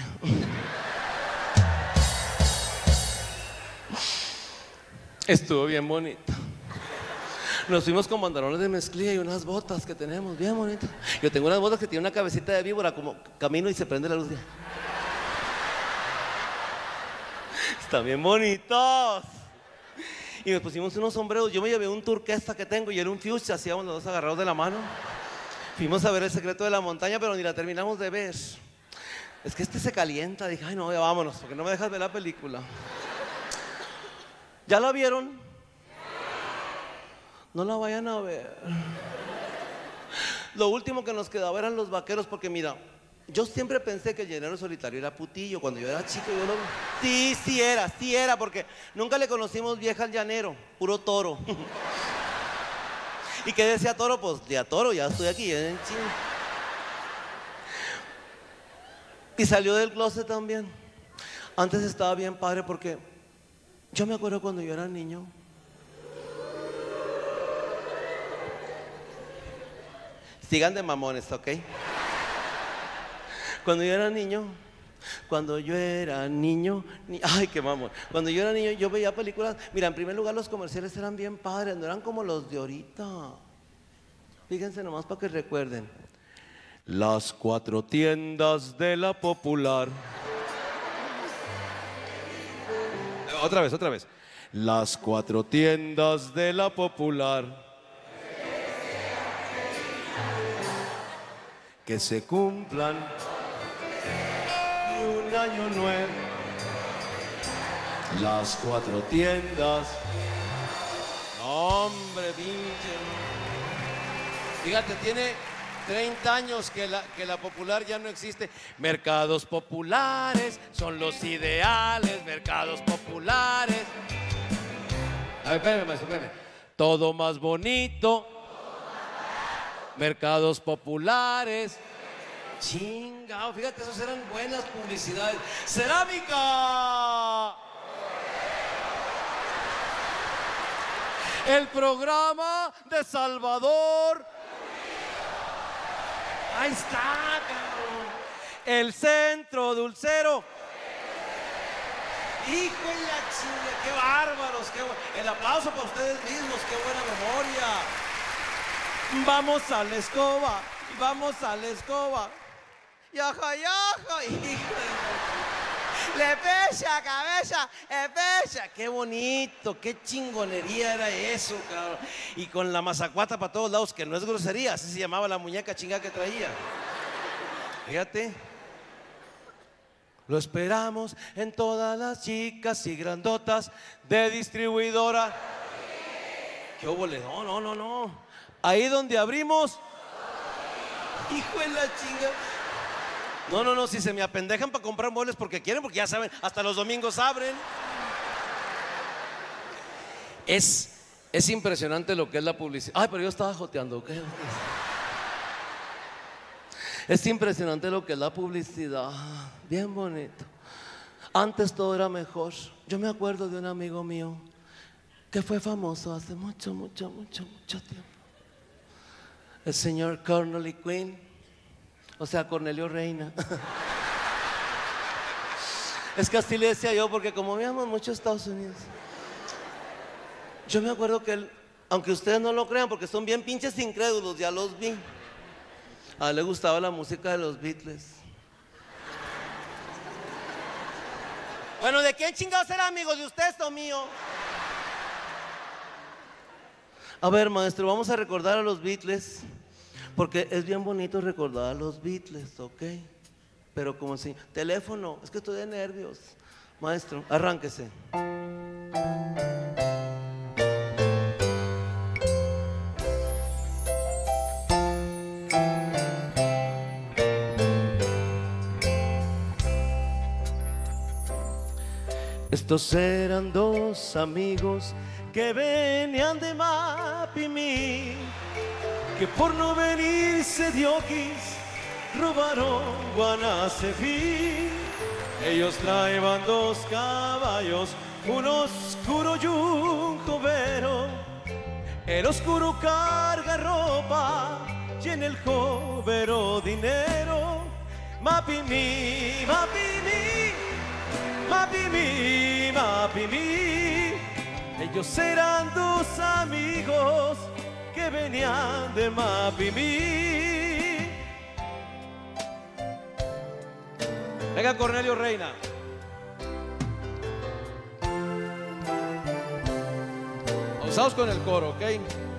Estuvo bien bonito. Nos fuimos con pantalones de mezclilla y unas botas que tenemos, bien bonitas. Yo tengo unas botas que tienen una cabecita de víbora, como camino y se prende la luz. Están bien bonitos. Y me pusimos unos sombreros. Yo me llevé un turquesa que tengo y era un fuchsia, hacíamos los dos agarrados de la mano. Fuimos a ver el secreto de la montaña, pero ni la terminamos de ver. Es que este se calienta. Dije, ay no, ya vámonos, porque no me dejas ver la película. ¿Ya la vieron? No la vayan a ver. Lo último que nos quedaba eran los vaqueros, porque mira, yo siempre pensé que el llanero solitario era putillo. Cuando yo era chico, yo lo... Sí, sí era, sí era, porque nunca le conocimos vieja al llanero, puro toro. ¿Y qué decía toro? Pues ya toro, ya estoy aquí. ¿eh? Y salió del closet también. Antes estaba bien padre porque yo me acuerdo cuando yo era niño. Sigan de mamones, ¿ok? Cuando yo era niño, cuando yo era niño, ni, ay, qué mamón. Cuando yo era niño, yo veía películas. Mira, en primer lugar, los comerciales eran bien padres, no eran como los de ahorita. Fíjense nomás para que recuerden. Las cuatro tiendas de la Popular. Otra vez, otra vez. Las cuatro tiendas de la Popular. Que se cumplan un año nuevo. Las cuatro tiendas. Hombre, pinche. Fíjate, tiene treinta años que la, que la popular ya no existe. Mercados populares son los ideales, mercados populares. A ver, espérame, maestro, espérame. Todo más bonito. Mercados populares. Chingao, fíjate, esas eran buenas publicidades. ¡Cerámica! El programa de Salvador. Ahí está, cabrón. El centro dulcero. Hijo de la chinga, qué bárbaros, qué bu- el aplauso para ustedes mismos, qué buena memoria. Vamos a la escoba, vamos a la escoba. Yaja, yaja, hijo de... Le pecha, cabeza, le pecha. Qué bonito, qué chingonería era eso, cabrón. Y con la mazacuata para todos lados, que no es grosería, así se llamaba la muñeca chingada que traía. Fíjate. Lo esperamos en todas las chicas y grandotas de distribuidora. ¿Qué óvole? No, no, no, no. Ahí donde abrimos. Hijo de la chinga. No, no, no, si se me apendejan para comprar muebles porque quieren, porque ya saben, hasta los domingos abren. Es, es impresionante lo que es la publicidad. Ay, pero yo estaba joteando, ¿ok? Es impresionante lo que es la publicidad. Bien bonito. Antes todo era mejor. Yo me acuerdo de un amigo mío que fue famoso hace mucho, mucho, mucho, mucho tiempo. El señor Cornely Quinn. O sea, Cornelio Reina. Es que así le decía yo, porque como vivíamos mucho a Estados Unidos. Yo me acuerdo que él, aunque ustedes no lo crean, porque son bien pinches incrédulos, ya los vi. A él le gustaba la música de los Beatles. Bueno, ¿de quién chingados era amigo? ¿De ustedes o mío? A ver, maestro, vamos a recordar a los Beatles. Porque es bien bonito recordar a los Beatles, ¿ok? Pero como si... Teléfono, es que estoy de nervios. Maestro, arránquese. Estos eran dos amigos que venían de Mapimí, que por no venirse de Oquis robaron Guanacefí. Ellos traían dos caballos, un oscuro y un jovero. El oscuro carga ropa y en el jovero dinero. Mapimí, Mapimí, Mapimí, Mapimí. Ellos eran dos amigos que venían de Mapimí. Venga, Cornelio Reina. Vamos con el coro, ¿ok?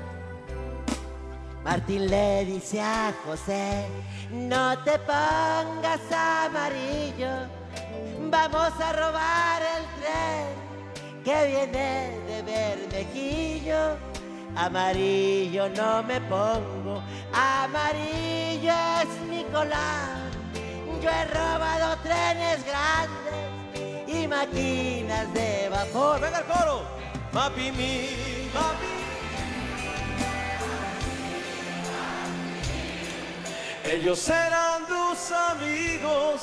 Martín le dice a José: no te pongas amarillo, vamos a robar el tren que viene de Bermejillo. Amarillo no me pongo, amarillo es Nicolás. Yo he robado trenes grandes y máquinas de vapor. Venga el coro. Mapimí, Mapimí. Ellos eran dos amigos.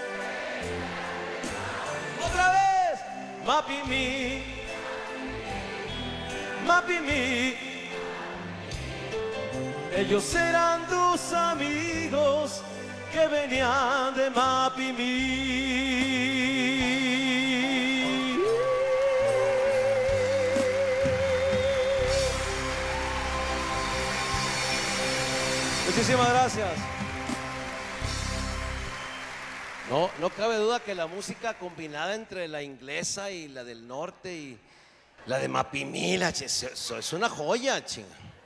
Otra vez. Mapimí, Mapimí. Ellos eran dos amigos que venían de Mapimí. Muchísimas gracias. No, no cabe duda que la música combinada entre la inglesa y la del norte y la de Mapimí, la ch- eso es una joya, chinga.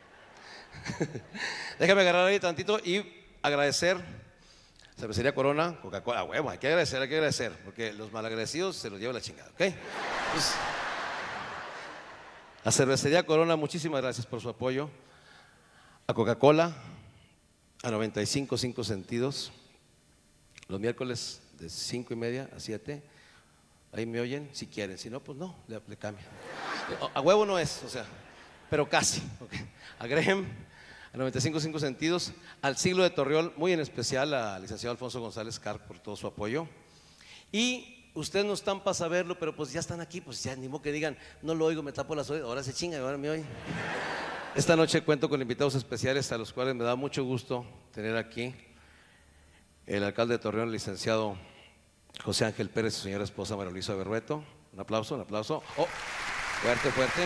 Déjame agarrar ahí tantito y agradecer. Cervecería Corona, Coca-Cola, huevo, hay que agradecer, hay que agradecer, porque los malagradecidos se los lleva la chingada, ¿ok? Pues, a Cervecería Corona, muchísimas gracias por su apoyo. a Coca-Cola, a noventa y cinco, cinco sentidos, los miércoles de cinco y media a siete. Ahí me oyen, si quieren, si no, pues no, le, le cambian. A huevo no es, o sea, pero casi. Okay. A Graham, a noventa y cinco, cinco sentidos, al Siglo de Torreón, muy en especial al licenciado Alfonso González Carr por todo su apoyo. Y ustedes no están para saberlo, pero pues ya están aquí, pues ya ni modo que digan, no lo oigo, me tapo las orejas, ahora se chinga, ahora me oyen. Esta noche cuento con invitados especiales a los cuales me da mucho gusto tener aquí. El alcalde de Torreón, el licenciado José Ángel Pérez, su señora esposa María Luisa Berrueto. Un aplauso, un aplauso. Oh, fuerte, fuerte.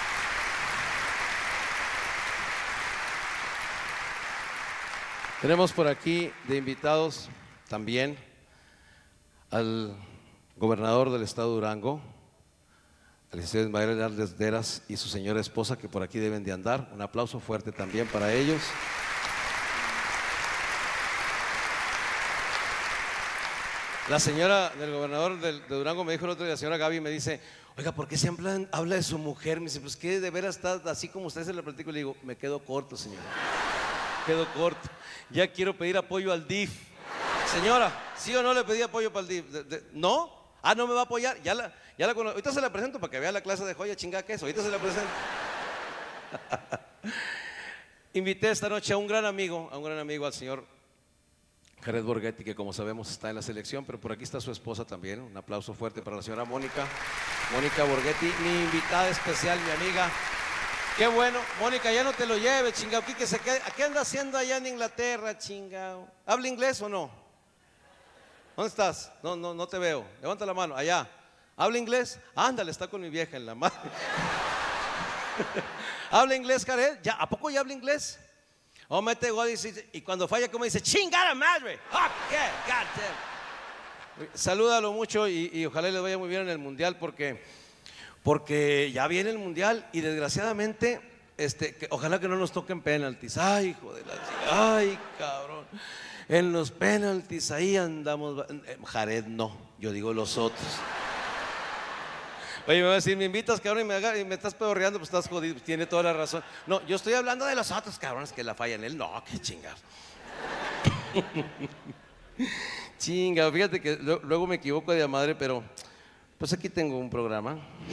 Tenemos por aquí de invitados también al gobernador del estado de Durango, al licenciado Ismael Hernández Deras y su señora esposa, que por aquí deben de andar. Un aplauso fuerte también para ellos. La señora del gobernador de, de Durango me dijo el otro día, la señora Gaby me dice, oiga, ¿por qué siempre habla, habla de su mujer? Me dice, pues que de veras está así como usted se le platico. Le digo, me quedo corto, señora, me quedo corto. Ya quiero pedir apoyo al D I F. Señora, ¿sí o no le pedí apoyo para el D I F? De, de, ¿No? Ah, ¿no me va a apoyar? Ya la, ya la conozco. Ahorita se la presento para que vea la clase de joya chingada que es. Ahorita se la presento. Invité esta noche a un gran amigo, a un gran amigo, al señor Jared Borghetti, que como sabemos está en la selección, pero por aquí está su esposa también. Un aplauso fuerte para la señora Mónica, Mónica Borghetti, mi invitada especial, mi amiga. Qué bueno, Mónica, ya no te lo lleves, chingao. ¿Qué, se quede? ¿Qué anda haciendo allá en Inglaterra, chingao? ¿Habla inglés o no? ¿Dónde estás? No, no, no te veo. Levanta la mano, allá. ¿Habla inglés? Ándale, está con mi vieja en la mano. ¿Habla inglés, Jared? ¿Ya? ¿A poco ya habla inglés? O mete gol y, dice, y cuando falla, como dice, chingada madre. Oh, yeah, God damn. Salúdalo mucho y, y ojalá le vaya muy bien en el mundial, porque, porque ya viene el mundial y desgraciadamente, este, que, ojalá que no nos toquen penaltis. Ay, hijo de la chica, ay, cabrón. En los penaltis ahí andamos. Jared no, yo digo los otros. Oye, me va a decir, me invitas, cabrón, y me, haga, y me estás pedorreando, pues estás jodido, pues tiene toda la razón. No, yo estoy hablando de los otros cabrones que la fallan. Él no, qué chingados. Chinga, fíjate que lo, luego me equivoco de madre, pero pues aquí tengo un programa.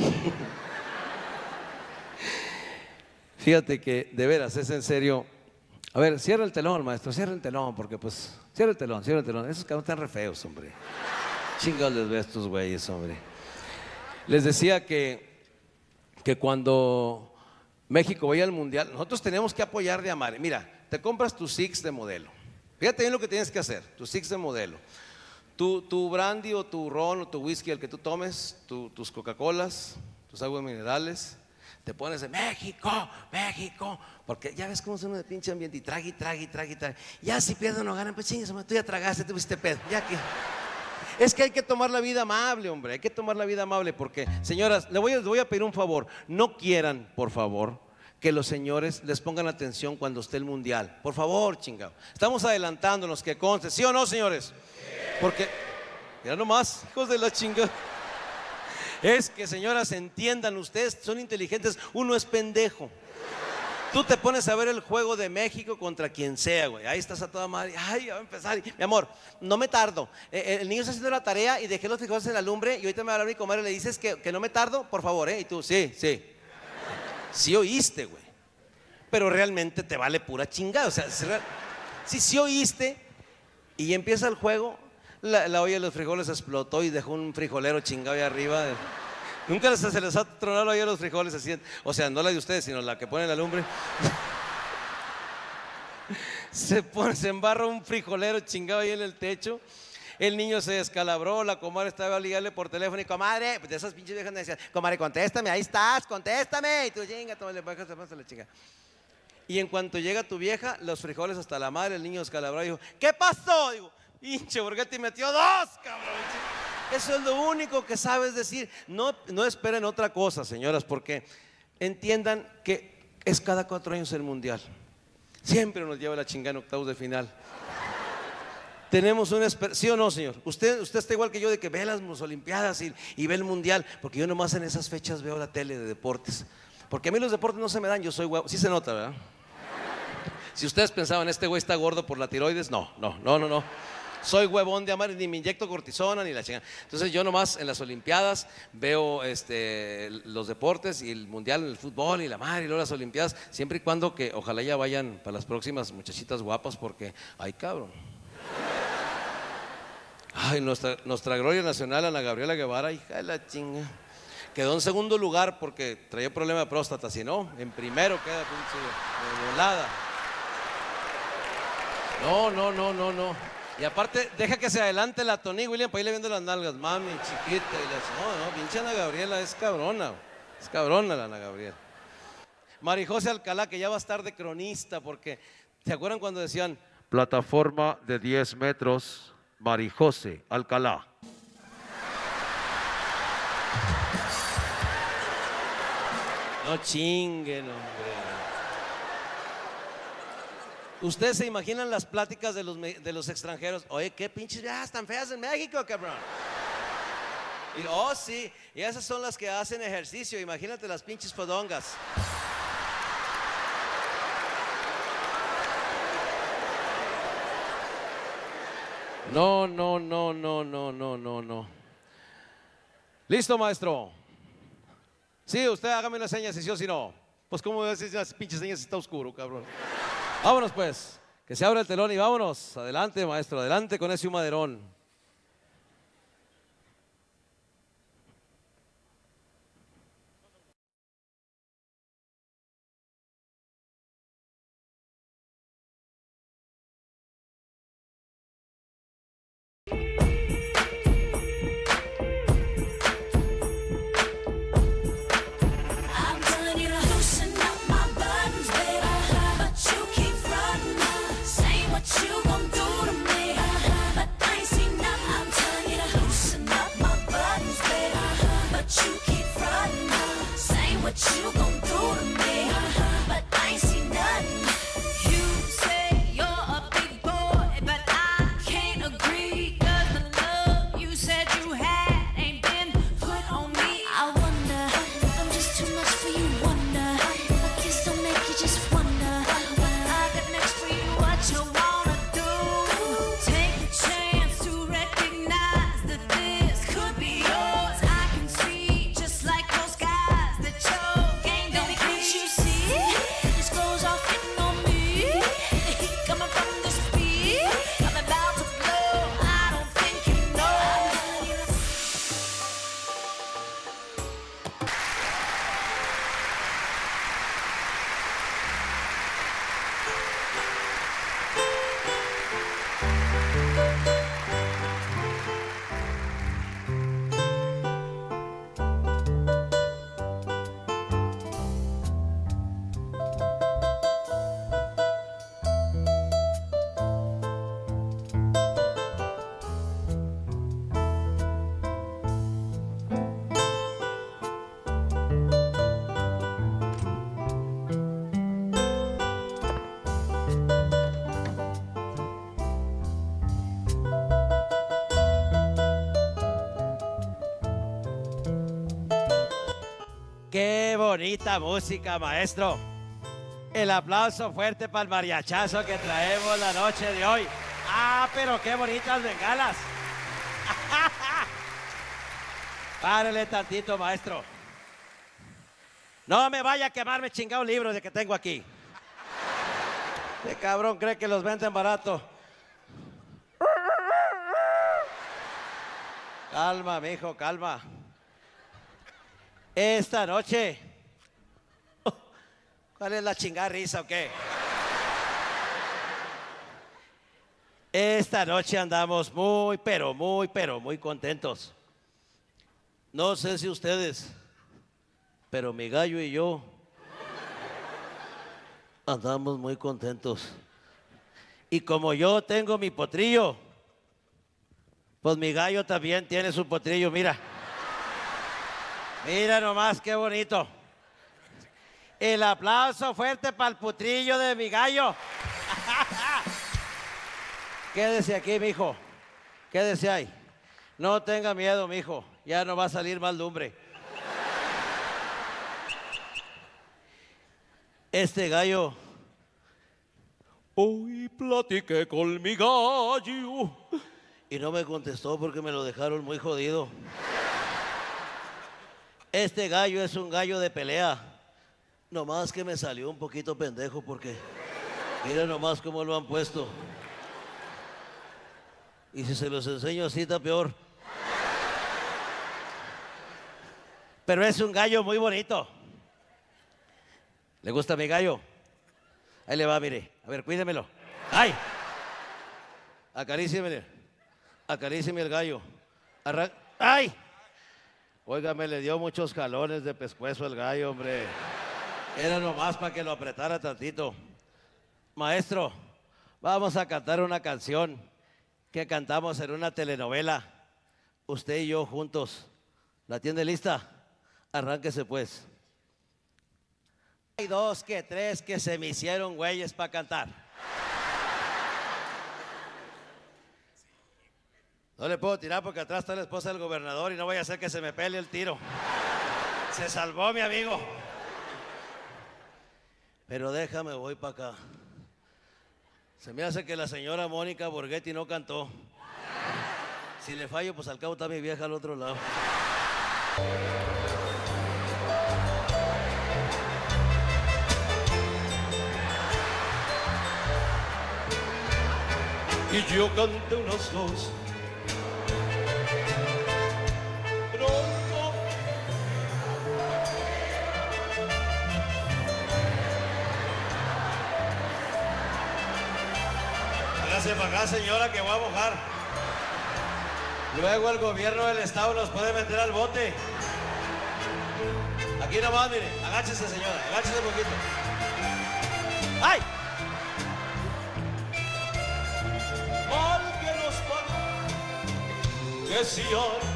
Fíjate que de veras, es en serio. A ver, cierra el telón, maestro, cierra el telón, porque pues, cierra el telón, cierra el telón. Esos cabrones están re feos, hombre. Chingados les ve a estos güeyes, hombre. Les decía que, que cuando México vaya al mundial, nosotros tenemos que apoyar de amar. Mira, te compras tu Six de modelo. Fíjate bien lo que tienes que hacer, tu Six de modelo. Tu, tu brandy o tu ron o tu whisky, el que tú tomes, tu, tus Coca-Colas, tus aguas minerales. Te pones de México, México, porque ya ves cómo son uno de pinche ambiente y trague, trague, trague, trague. Ya si pierden o ganan, pues chingues, tú ya tragaste, tú fuiste pedo, ya que... Es que hay que tomar la vida amable, hombre, hay que tomar la vida amable porque, señoras, les voy, a, les voy a pedir un favor, no quieran, por favor, que los señores les pongan atención cuando esté el mundial. Por favor, chingado. Estamos adelantándonos, que conste, ¿sí o no, señores? Porque, mira nomás, hijos de la chingada. Es que, señoras, entiendan, ustedes son inteligentes, uno es pendejo. Tú te pones a ver el juego de México contra quien sea, güey. Ahí estás a toda madre. Ay, ya va a empezar. Mi amor, no me tardo. Eh, el niño está haciendo la tarea y dejé los frijoles en la lumbre y ahorita me va a hablar mi comadre y le dices que, que no me tardo, por favor, ¿eh? Y tú, sí, sí. Sí oíste, güey. Pero realmente te vale pura chingada. O sea, sí, sí oíste y empieza el juego, la, la olla de los frijoles explotó y dejó un frijolero chingado ahí arriba. Nunca se les ha tronado ahí a los frijoles así, o sea, no la de ustedes, sino la que pone la lumbre. Se pone, se embarra un frijolero chingado ahí en el techo. El niño se descalabró, la comadre estaba a ligarle por teléfono y comadre, pues de esas pinches viejas me decían, comadre, contéstame, ahí estás, contéstame. Y tú, chinga, toma, le bajas, le la chinga. Y en cuanto llega tu vieja, los frijoles hasta la madre, el niño descalabrado y dijo, ¿qué pasó? Digo, hinche, Borghetti metió dos, cabrón. Eso es lo único que sabes decir. No, no esperen otra cosa, señoras, porque entiendan que es cada cuatro años el mundial. Siempre nos lleva la chingada en octavos de final. Tenemos una esperanza, ¿sí o no, señor? Usted, usted está igual que yo de que ve las olimpiadas y, y ve el mundial, porque yo nomás en esas fechas veo la tele de deportes. Porque a mí los deportes no se me dan, yo soy huevo. Sí se nota, ¿verdad? Si ustedes pensaban, este güey está gordo por la tiroides, no, no, no, no, no. Soy huevón de amar, ni me inyecto cortisona ni la chingada. Entonces yo nomás en las Olimpiadas veo este, los deportes y el mundial, el fútbol y la madre y luego las Olimpiadas, siempre y cuando que ojalá ya vayan para las próximas muchachitas guapas porque, ay cabrón. Ay, nuestra, nuestra gloria nacional, Ana Gabriela Guevara, hija de la chinga. Quedó en segundo lugar porque traía problema de próstata, si no, en primero queda pinche de volada. No, no, no, no, no. Y aparte, deja que se adelante la Tony William para irle viendo las nalgas, mami, chiquita. Y le no, no, pinche Ana Gabriela es cabrona, es cabrona la Ana Gabriela. Marijose Alcalá, que ya va a estar de cronista, porque, ¿se acuerdan cuando decían? Plataforma de diez metros, Marijose Alcalá. No chinguen, hombre. Ustedes se imaginan las pláticas de los, de los extranjeros. Oye, qué pinches viejas tan feas en México, cabrón. Y, oh, sí, y esas son las que hacen ejercicio. Imagínate las pinches fodongas. No, no, no, no, no, no, no, no. ¿Listo, maestro? Sí, usted hágame una seña si sí o si no. Pues cómo voy a decir las pinches señas si está oscuro, cabrón. Vámonos pues, que se abra el telón y vámonos. Adelante, maestro, adelante con ese humaderón. Qué bonita música, maestro. El aplauso fuerte para el mariachazo que traemos la noche de hoy. Ah, pero qué bonitas bengalas. Párale tantito, maestro. No me vaya a quemarme chingado libro de que tengo aquí. Este cabrón cree que los venden barato. Calma, mijo, calma. Esta noche, ¿cuál es la chingada risa o qué? Esta noche andamos muy, pero muy, pero muy contentos. No sé si ustedes, pero mi gallo y yo andamos muy contentos. Y como yo tengo mi potrillo, pues mi gallo también tiene su potrillo, mira. Mira nomás qué bonito. El aplauso fuerte para el potrillo de mi gallo. Quédese aquí, mijo. Quédese ahí. No tenga miedo, mijo. Ya no va a salir más lumbre. Este gallo Hoy platiqué con mi gallo y no me contestó porque me lo dejaron muy jodido. Este gallo es un gallo de pelea. Nomás que me salió un poquito pendejo porque mira nomás cómo lo han puesto. Y si se los enseño así está peor. Pero es un gallo muy bonito. ¿Le gusta mi gallo? Ahí le va, mire. A ver, cuídemelo. ¡Ay! Acaríciemele. Acarícieme el gallo. Arran... ¡Ay! Oiga, me le dio muchos jalones de pescuezo el gallo, hombre. Era nomás para que lo apretara tantito. Maestro, vamos a cantar una canción que cantamos en una telenovela. Usted y yo juntos. ¿La tiene lista? Arránquese pues. Hay dos que tres que se me hicieron güeyes para cantar. No le puedo tirar porque atrás está la esposa del gobernador y no vaya a hacer que se me pele el tiro. Se salvó mi amigo. Pero déjame, voy para acá. Se me hace que la señora Mónica Borghetti no cantó. Si le fallo, pues al cabo está mi vieja al otro lado. Y yo canté unas dos. Pronto. Hágase para acá, señora, que voy a mojar. Luego el gobierno del estado nos puede meter al bote. Aquí nomás, mire, agáchese, señora, agáchese un poquito. ¡Ay! Mal que nos paga, que si hay.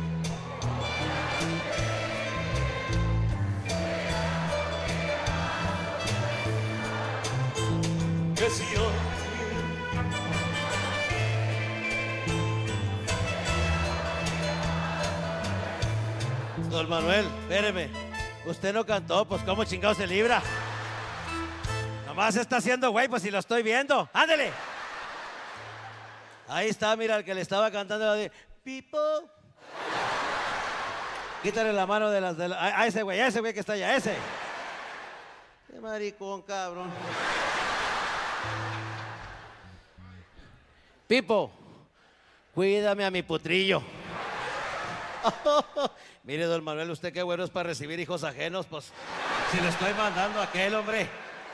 Que si hay. Don Manuel, espéreme. Usted no cantó, pues ¿cómo chingado se libra? Nomás está haciendo güey, pues si lo estoy viendo. ¡Ándele! Ahí está, mira, el que le estaba cantando la de Pipo. Quítale la mano de las... De la, a, a ese güey, a ese güey que está allá, ese. Qué maricón, cabrón. Pipo, cuídame a mi putrillo. Mire, don Manuel, usted qué bueno es para recibir hijos ajenos, pues si le estoy mandando a aquel, hombre.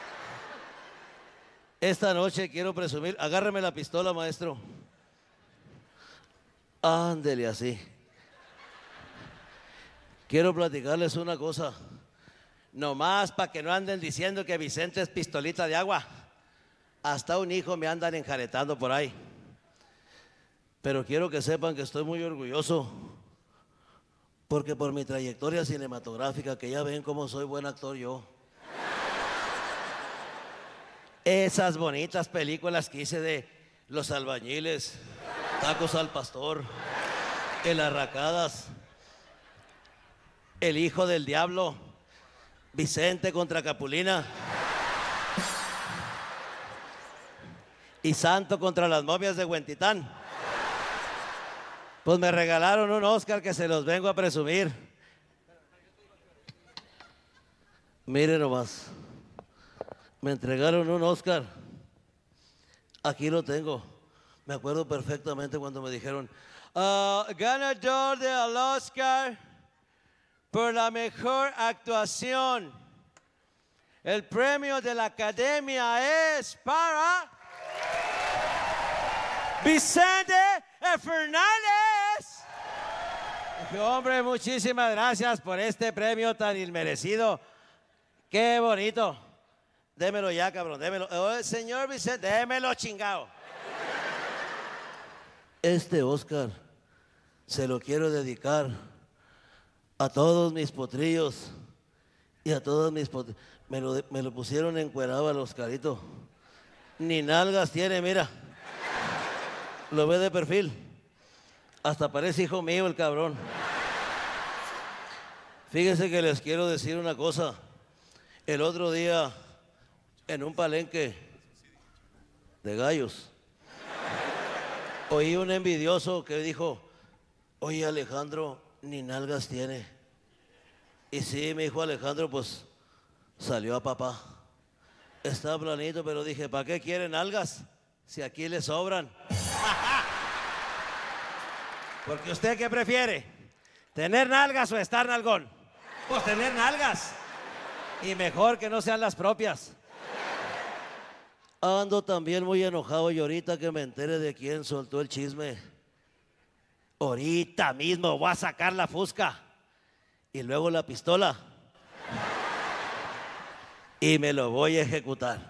Esta noche quiero presumir, agárreme la pistola, maestro. Ándele así. Quiero platicarles una cosa. Nomás para que no anden diciendo que Vicente es pistolita de agua. Hasta un hijo me andan enjaretando por ahí. Pero quiero que sepan que estoy muy orgulloso. Porque por mi trayectoria cinematográfica, que ya ven cómo soy buen actor yo. Esas bonitas películas que hice de Los Albañiles, Tacos al Pastor, El Arracadas, El Hijo del Diablo, Vicente contra Capulina y Santo contra las momias de Huentitán. Pues me regalaron un Oscar que se los vengo a presumir. Miren nomás. Me entregaron un Oscar. Aquí lo tengo. Me acuerdo perfectamente cuando me dijeron, uh, ganador del Oscar por la mejor actuación. El premio de la Academia es para Vicente Fernández. Dije, hombre, muchísimas gracias por este premio tan inmerecido. Qué bonito. Démelo ya, cabrón, démelo. Oh, señor Vicente, démelo, chingado. Este Oscar se lo quiero dedicar a todos mis potrillos y a todos mis potrillos. Me lo, me lo pusieron encuerado al Oscarito. Ni nalgas tiene, mira. Lo ve de perfil. Hasta parece hijo mío el cabrón. Fíjense que les quiero decir una cosa. El otro día, en un palenque, de gallos. Oí un envidioso que dijo, oye Alejandro, ni nalgas tiene. Y sí, me dijo Alejandro, pues salió a papá. Está planito, pero dije, ¿para qué quieren nalgas? Si aquí le sobran. Porque usted, ¿qué prefiere? ¿Tener nalgas o estar nalgón? Pues tener nalgas. Y mejor que no sean las propias. Ando también muy enojado y ahorita que me entere de quién soltó el chisme, ahorita mismo voy a sacar la fusca y luego la pistola y me lo voy a ejecutar.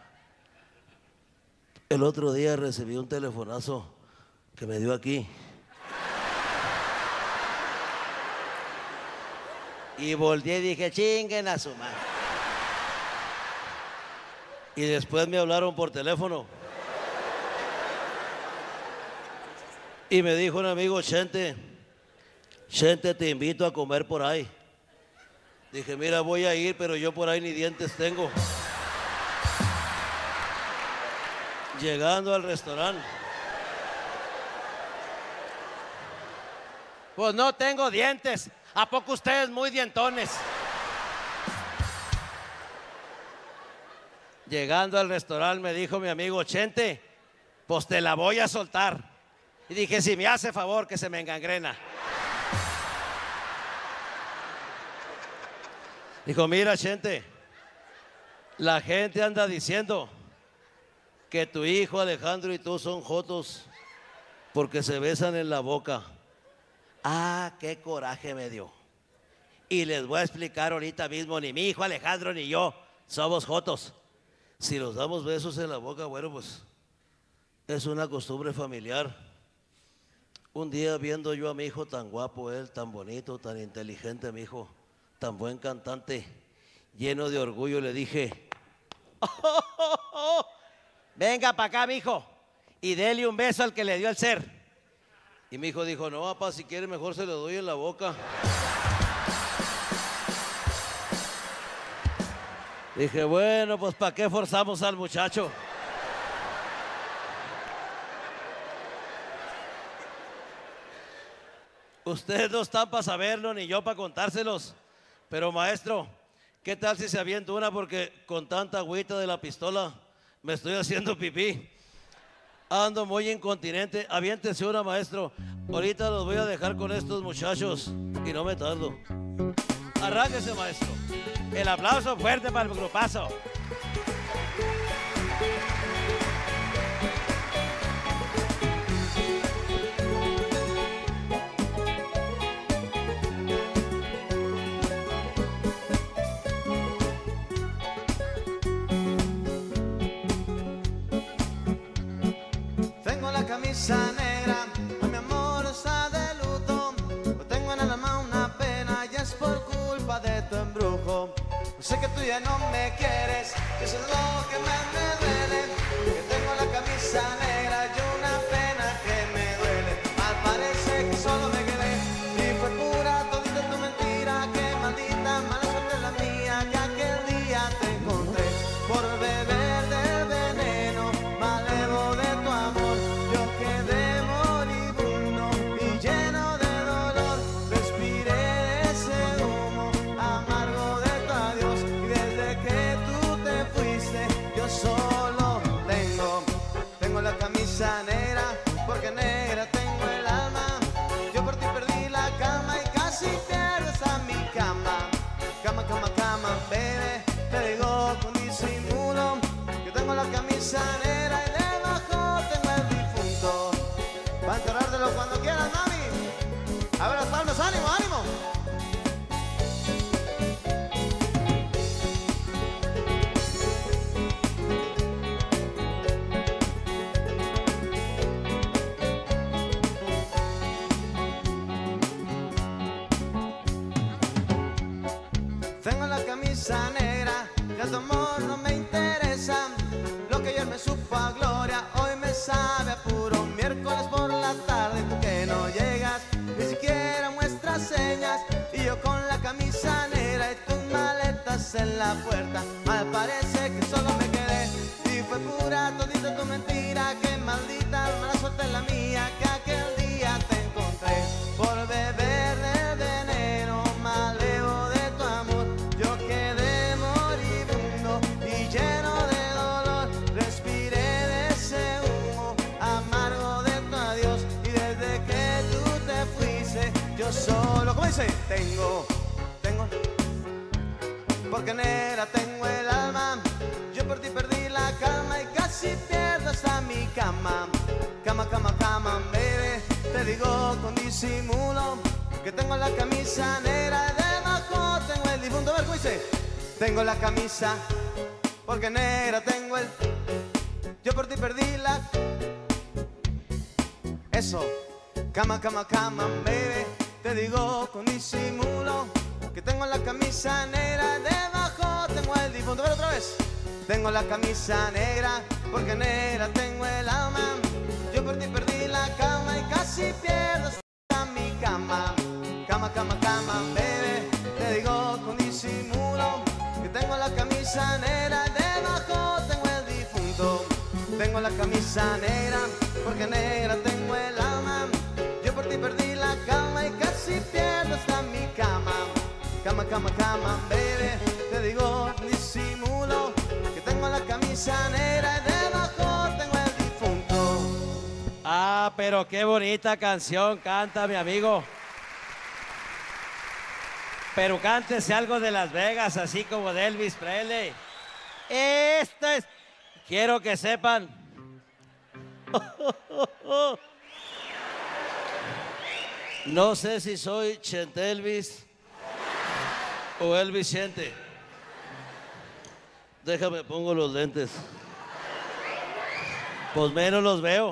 El otro día recibí un telefonazo que me dio aquí. Y volteé y dije, chinguen a su madre. Y después me hablaron por teléfono. Y me dijo un amigo, Chente, Chente, te invito a comer por ahí. Dije, mira, voy a ir, pero yo por ahí ni dientes tengo. Llegando al restaurante. Pues no tengo dientes. ¿A poco ustedes muy dientones? Llegando al restaurante me dijo mi amigo, Chente, pues te la voy a soltar. Y dije, si me hace favor que se me engangrena. Dijo, mira Chente, la gente anda diciendo que tu hijo Alejandro y tú son jotos porque se besan en la boca. Ah, qué coraje me dio. Y les voy a explicar ahorita mismo, ni mi hijo Alejandro ni yo somos jotos. Si nos damos besos en la boca, bueno, pues es una costumbre familiar. Un día viendo yo a mi hijo tan guapo, él tan bonito, tan inteligente, mi hijo, tan buen cantante, lleno de orgullo, le dije, oh, oh, oh, oh, venga para acá, mi hijo, y dele un beso al que le dio el ser. Y mi hijo dijo, no, papá, si quiere mejor se lo doy en la boca. Dije, bueno, pues ¿para qué forzamos al muchacho? Ustedes no están para saberlo, ni yo para contárselos. Pero maestro, ¿qué tal si se avienta una? Porque con tanta agüita de la pistola me estoy haciendo pipí. Ando muy incontinente. Aviéntense una, maestro. Ahorita los voy a dejar con estos muchachos y no me tardo. Arránquese, maestro. El aplauso fuerte para el grupazo. Tengo la camisa negra, hoy mi amor está de luto. Pues tengo en el alma una pena y es por culpa de tu embrujo. Sé que tú ya no me quieres, eso es lo que más me duele. Que tengo la camisa negra y una pena que me duele. Mal parece que solo me quedé y fue pura todita tu mentira. Que maldita mala suerte la mía que aquel día te encontré. Por beber del veneno malevo de tu amor, yo quedé moribundo y lleno de dolor. Respiré ese humo amargo de tu adiós. Que tú te fuiste, yo solo tengo, tengo la camisa negra, porque negra tengo el alma. Yo por ti perdí la cama y casi pierdes a mi cama. Cama, cama, cama, bebé, te digo con disimulo que tengo la camisa negra y debajo tengo el difunto. Va a enterrártelo cuando quieras, mami. A ver las palmas, ánimo, ánimo. Tengo la camisa negra, ya tu amor no me interesa. Lo que ayer me supo a gloria, hoy me sabe a puro. Miércoles por la tarde, tú que no llegas, ni siquiera muestras señas. Y yo con la camisa negra y tus maletas en la puerta. Mal parece que solo me quedé y fue pura todita tu mentira. eres la mía que aquel día te encontré. Por beber del veneno malevo de tu amor, yo quedé moribundo y lleno de dolor. Respiré de ese humo amargo de tu adiós, y desde que tú te fuiste yo solo, ¿cómo dice? Tengo, tengo, porque negra tengo el alma. Yo por ti perdí la calma y casi pierdo hasta mi cama. Cama, cama, cama, baby. Te digo con disimulo que tengo la camisa negra, debajo tengo el difunto. A ver, ¿cómo dice? Tengo la camisa porque negra tengo el. Yo por ti perdí la. Eso. Cama, cama, cama, baby. Te digo con disimulo que tengo la camisa negra, debajo tengo el difunto. A ver, otra vez. Tengo la camisa negra porque negra tengo el alma. Yo por ti perdí la calma y casi pierdo hasta mi cama. Cama, cama, cama, bebé. Te digo con disimulo que tengo la camisa negra, debajo tengo el difunto. Tengo la camisa negra porque negra tengo el alma. Yo por ti perdí la calma y casi pierdo hasta mi cama. Cama, cama, cama, bebé. Te digo con disimulo que tengo la camisa negra y debajo tengo el difunto. Ah, pero qué bonita canción canta mi amigo. Pero cántese algo de Las Vegas, así como de Elvis Presley. Esto es... Quiero que sepan... No sé si soy Chente Elvis o Elvis Chente. Déjame, pongo los lentes. Pues menos los veo.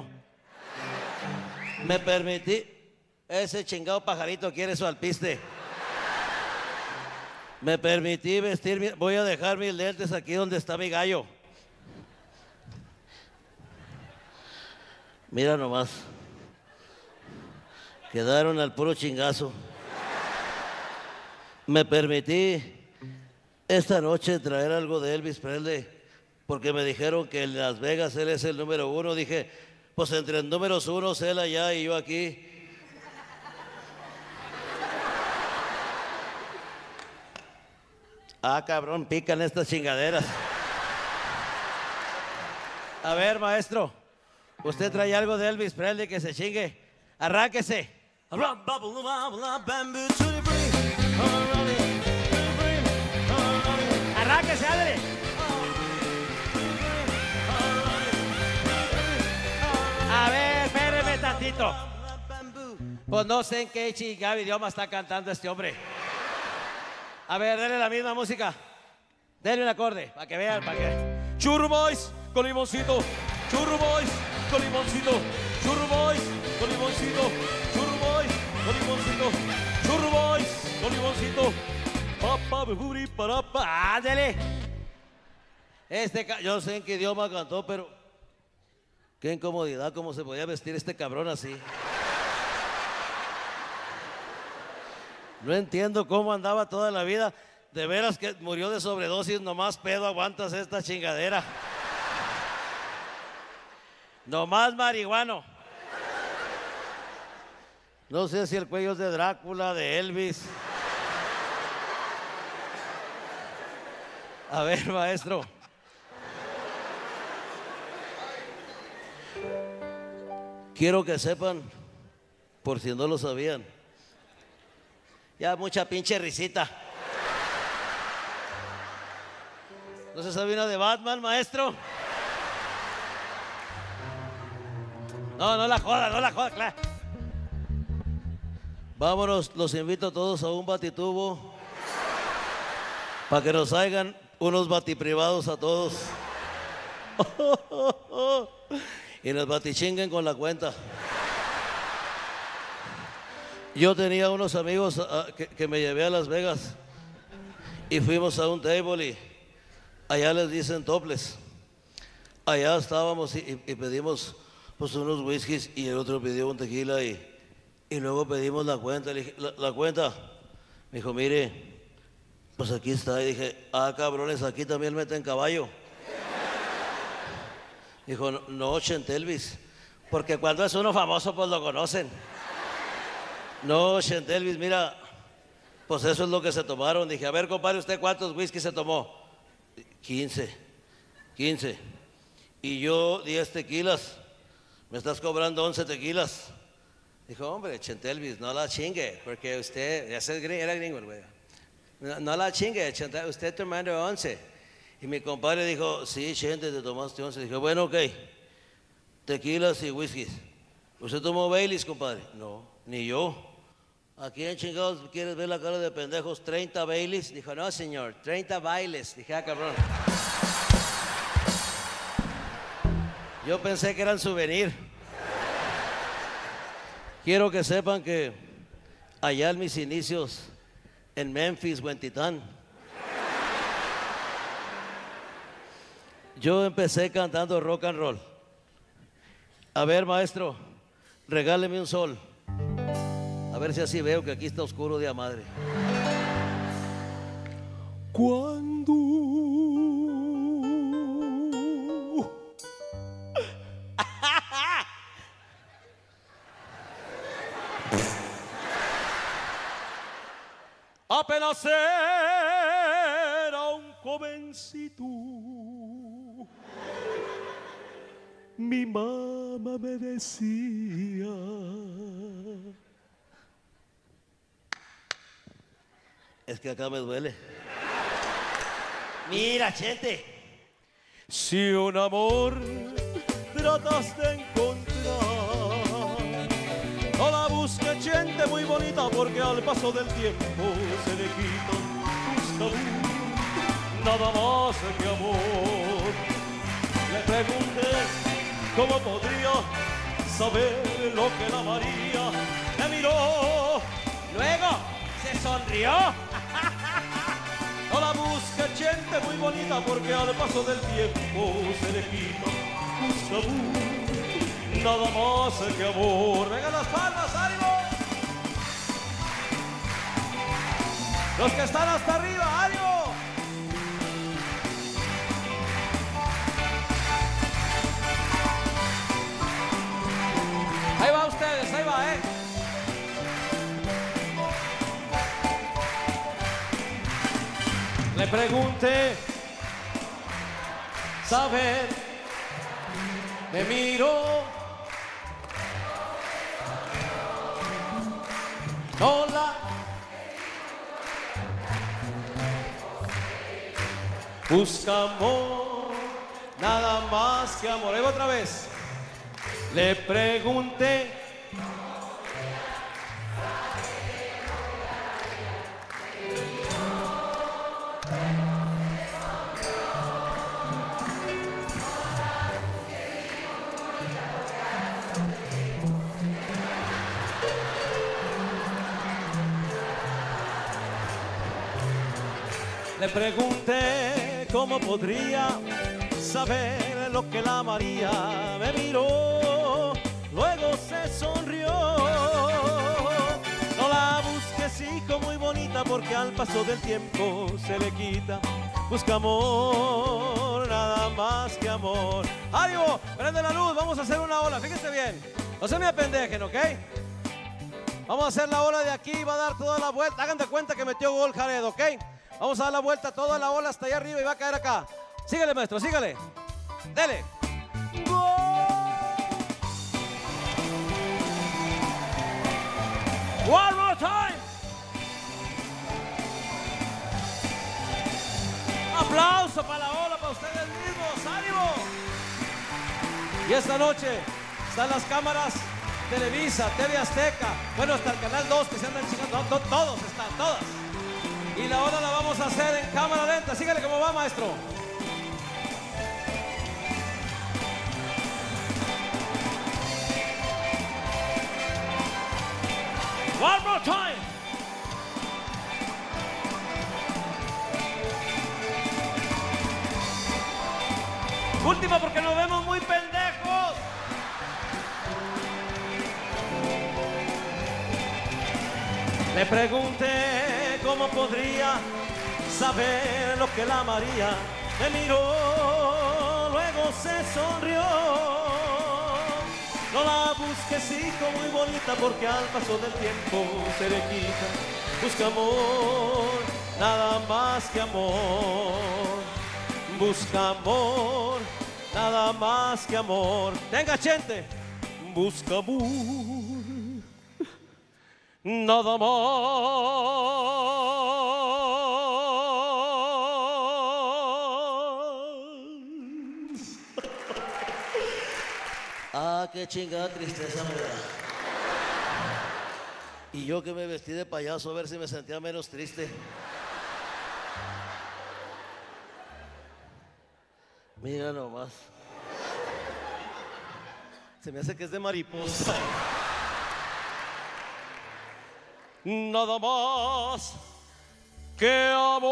Me permití... Ese chingado pajarito quiere su alpiste. Me permití vestir... Voy a dejar mis lentes aquí donde está mi gallo. Mira nomás. Quedaron al puro chingazo. Me permití esta noche traer algo de Elvis Presley porque me dijeron que en Las Vegas él es el número uno. Dije, pues entre el números uno, él allá y yo aquí. Ah, cabrón, pican estas chingaderas. A ver, maestro, usted trae algo de Elvis Presley que se chingue. Arránquese. Arránquese, ándale. A ver, espéreme tantito. Pues no sé en qué chingado idioma está cantando este hombre. A ver, denle la misma música. Denle un acorde, para que vean, para que... Churro Boys con limoncito. Churro Boys con limoncito. Churro Boys con limoncito. Churro Boys con limoncito. Churro Boys con limoncito. Papá, beburi, para, pa. ¡Ándele! Este, yo no sé en qué idioma cantó, pero... Qué incomodidad, cómo se podía vestir este cabrón así. No entiendo cómo andaba toda la vida. De veras que murió de sobredosis, nomás pedo aguantas esta chingadera. Nomás marihuano. No sé si el cuello es de Drácula, de Elvis. A ver, maestro. Quiero que sepan, por si no lo sabían. Ya mucha pinche risita. ¿No se sabe una de Batman, maestro? No, no la joda, no la joda, claro. Vámonos, los invito a todos a un batitubo para que nos hagan unos batiprivados a todos. Y nos batichinguen con la cuenta. Yo tenía unos amigos uh, que, que me llevé a Las Vegas y fuimos a un table y allá les dicen toples. Allá estábamos y, y, y pedimos pues unos whiskies y el otro pidió un tequila y, y luego pedimos la cuenta. Le dije, la, la cuenta. Me dijo, mire, pues aquí está. Y dije, ah, cabrones, aquí también meten caballo. Dijo, no, no, Chente Elvis. Porque cuando es uno famoso, pues lo conocen. No, Chantelvis, mira, pues eso es lo que se tomaron. Dije, a ver, compadre, ¿usted cuántos whisky se tomó? quince, quince. Y yo diez tequilas. Me estás cobrando once tequilas. Dijo, hombre, Chantelvis, no la chingue, porque usted, ya se era gringo, güey. No, no la chingue, Chantel, usted tomando once. Y mi compadre dijo, sí, Chente, te tomaste once. Dije, bueno, ok, tequilas y whiskies. ¿Usted tomó Baileys, compadre? No, ni yo. ¿A quién chingados quieres ver la cara de pendejos? ¿treinta Baileys? Dijo, no, señor, treinta bailes. Dije, ah, cabrón. Yo pensé que eran souvenir. Quiero que sepan que allá en mis inicios, en Memphis, Huentitán, yo empecé cantando rock and roll. A ver, maestro, regáleme un sol. A ver si así veo que aquí está oscuro de a madre. Cuando apenas era un jovencito, mi mamá me decía, es que acá me duele. Mira, gente, si un amor tratas de encontrar, no la busques, gente muy bonita, porque al paso del tiempo se le quitan tus tabús, nada más que amor. Le pregunté cómo podría saber lo que la María me miró, luego se sonrió. No la busques, gente muy bonita, porque al paso del tiempo se le quitan tus tabús, nada más que amor. Venga las palmas, ánimo. Los que están hasta arriba, ánimo. Ahí va ustedes, ahí va, eh. Le pregunté, saber, me miró, no la busca amor, nada más que amor. Ahí va otra vez. Le pregunté, le pregunté cómo podría saber lo que la María me miró, luego se sonrió. No la busques, hijo, muy bonita, porque al paso del tiempo se le quita. Busca amor, nada más que amor. ¡Ánimo! Prende la luz, vamos a hacer una ola, fíjense bien. No se me apendejen, ¿ok? Vamos a hacer la ola de aquí, va a dar toda la vuelta. Hagan de cuenta que metió gol Jared, ¿ok? Vamos a dar la vuelta, toda la ola hasta allá arriba y va a caer acá. Síguele, maestro, síguele. Dele. ¡Gol! One more time. Aplauso para la ola, para ustedes mismos. ¡Ánimo! Y esta noche están las cámaras Televisa, T V Azteca, bueno, hasta el Canal dos que se andan chingando. No, no, todos están, todas. Y la ola la vamos a hacer en cámara lenta. Síguele como va, maestro. One more time. Última porque nos vemos muy pendejos. Le pregunté cómo podría saber lo que la María me miró, luego se sonrió. No bosquecito muy bonita, porque al paso del tiempo se le quita. Busca amor, nada más que amor. Busca amor, nada más que amor. Tenga, gente. Busca amor, nada más. Ah, qué chingada tristeza me da. Y yo que me vestí de payaso a ver si me sentía menos triste. Mira nomás. Se me hace que es de mariposa. Nada más que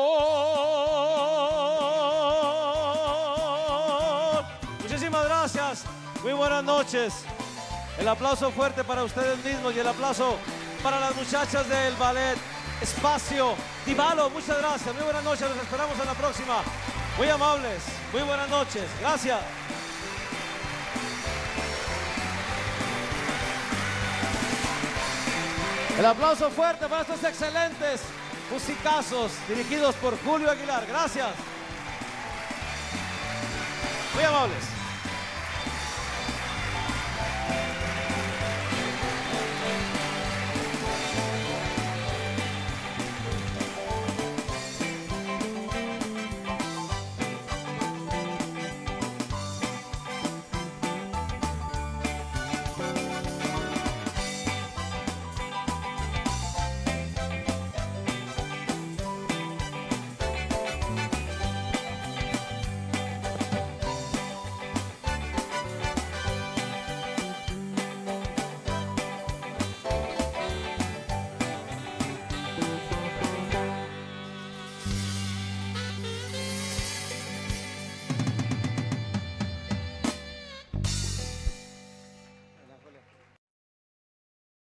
amor. Muchísimas gracias. Muy buenas noches. El aplauso fuerte para ustedes mismos y el aplauso para las muchachas del ballet Espacio Divalo. Muchas gracias. Muy buenas noches. Los esperamos en la próxima. Muy amables. Muy buenas noches. Gracias. El aplauso fuerte para estos excelentes musicazos dirigidos por Julio Aguilar. Gracias. Muy amables.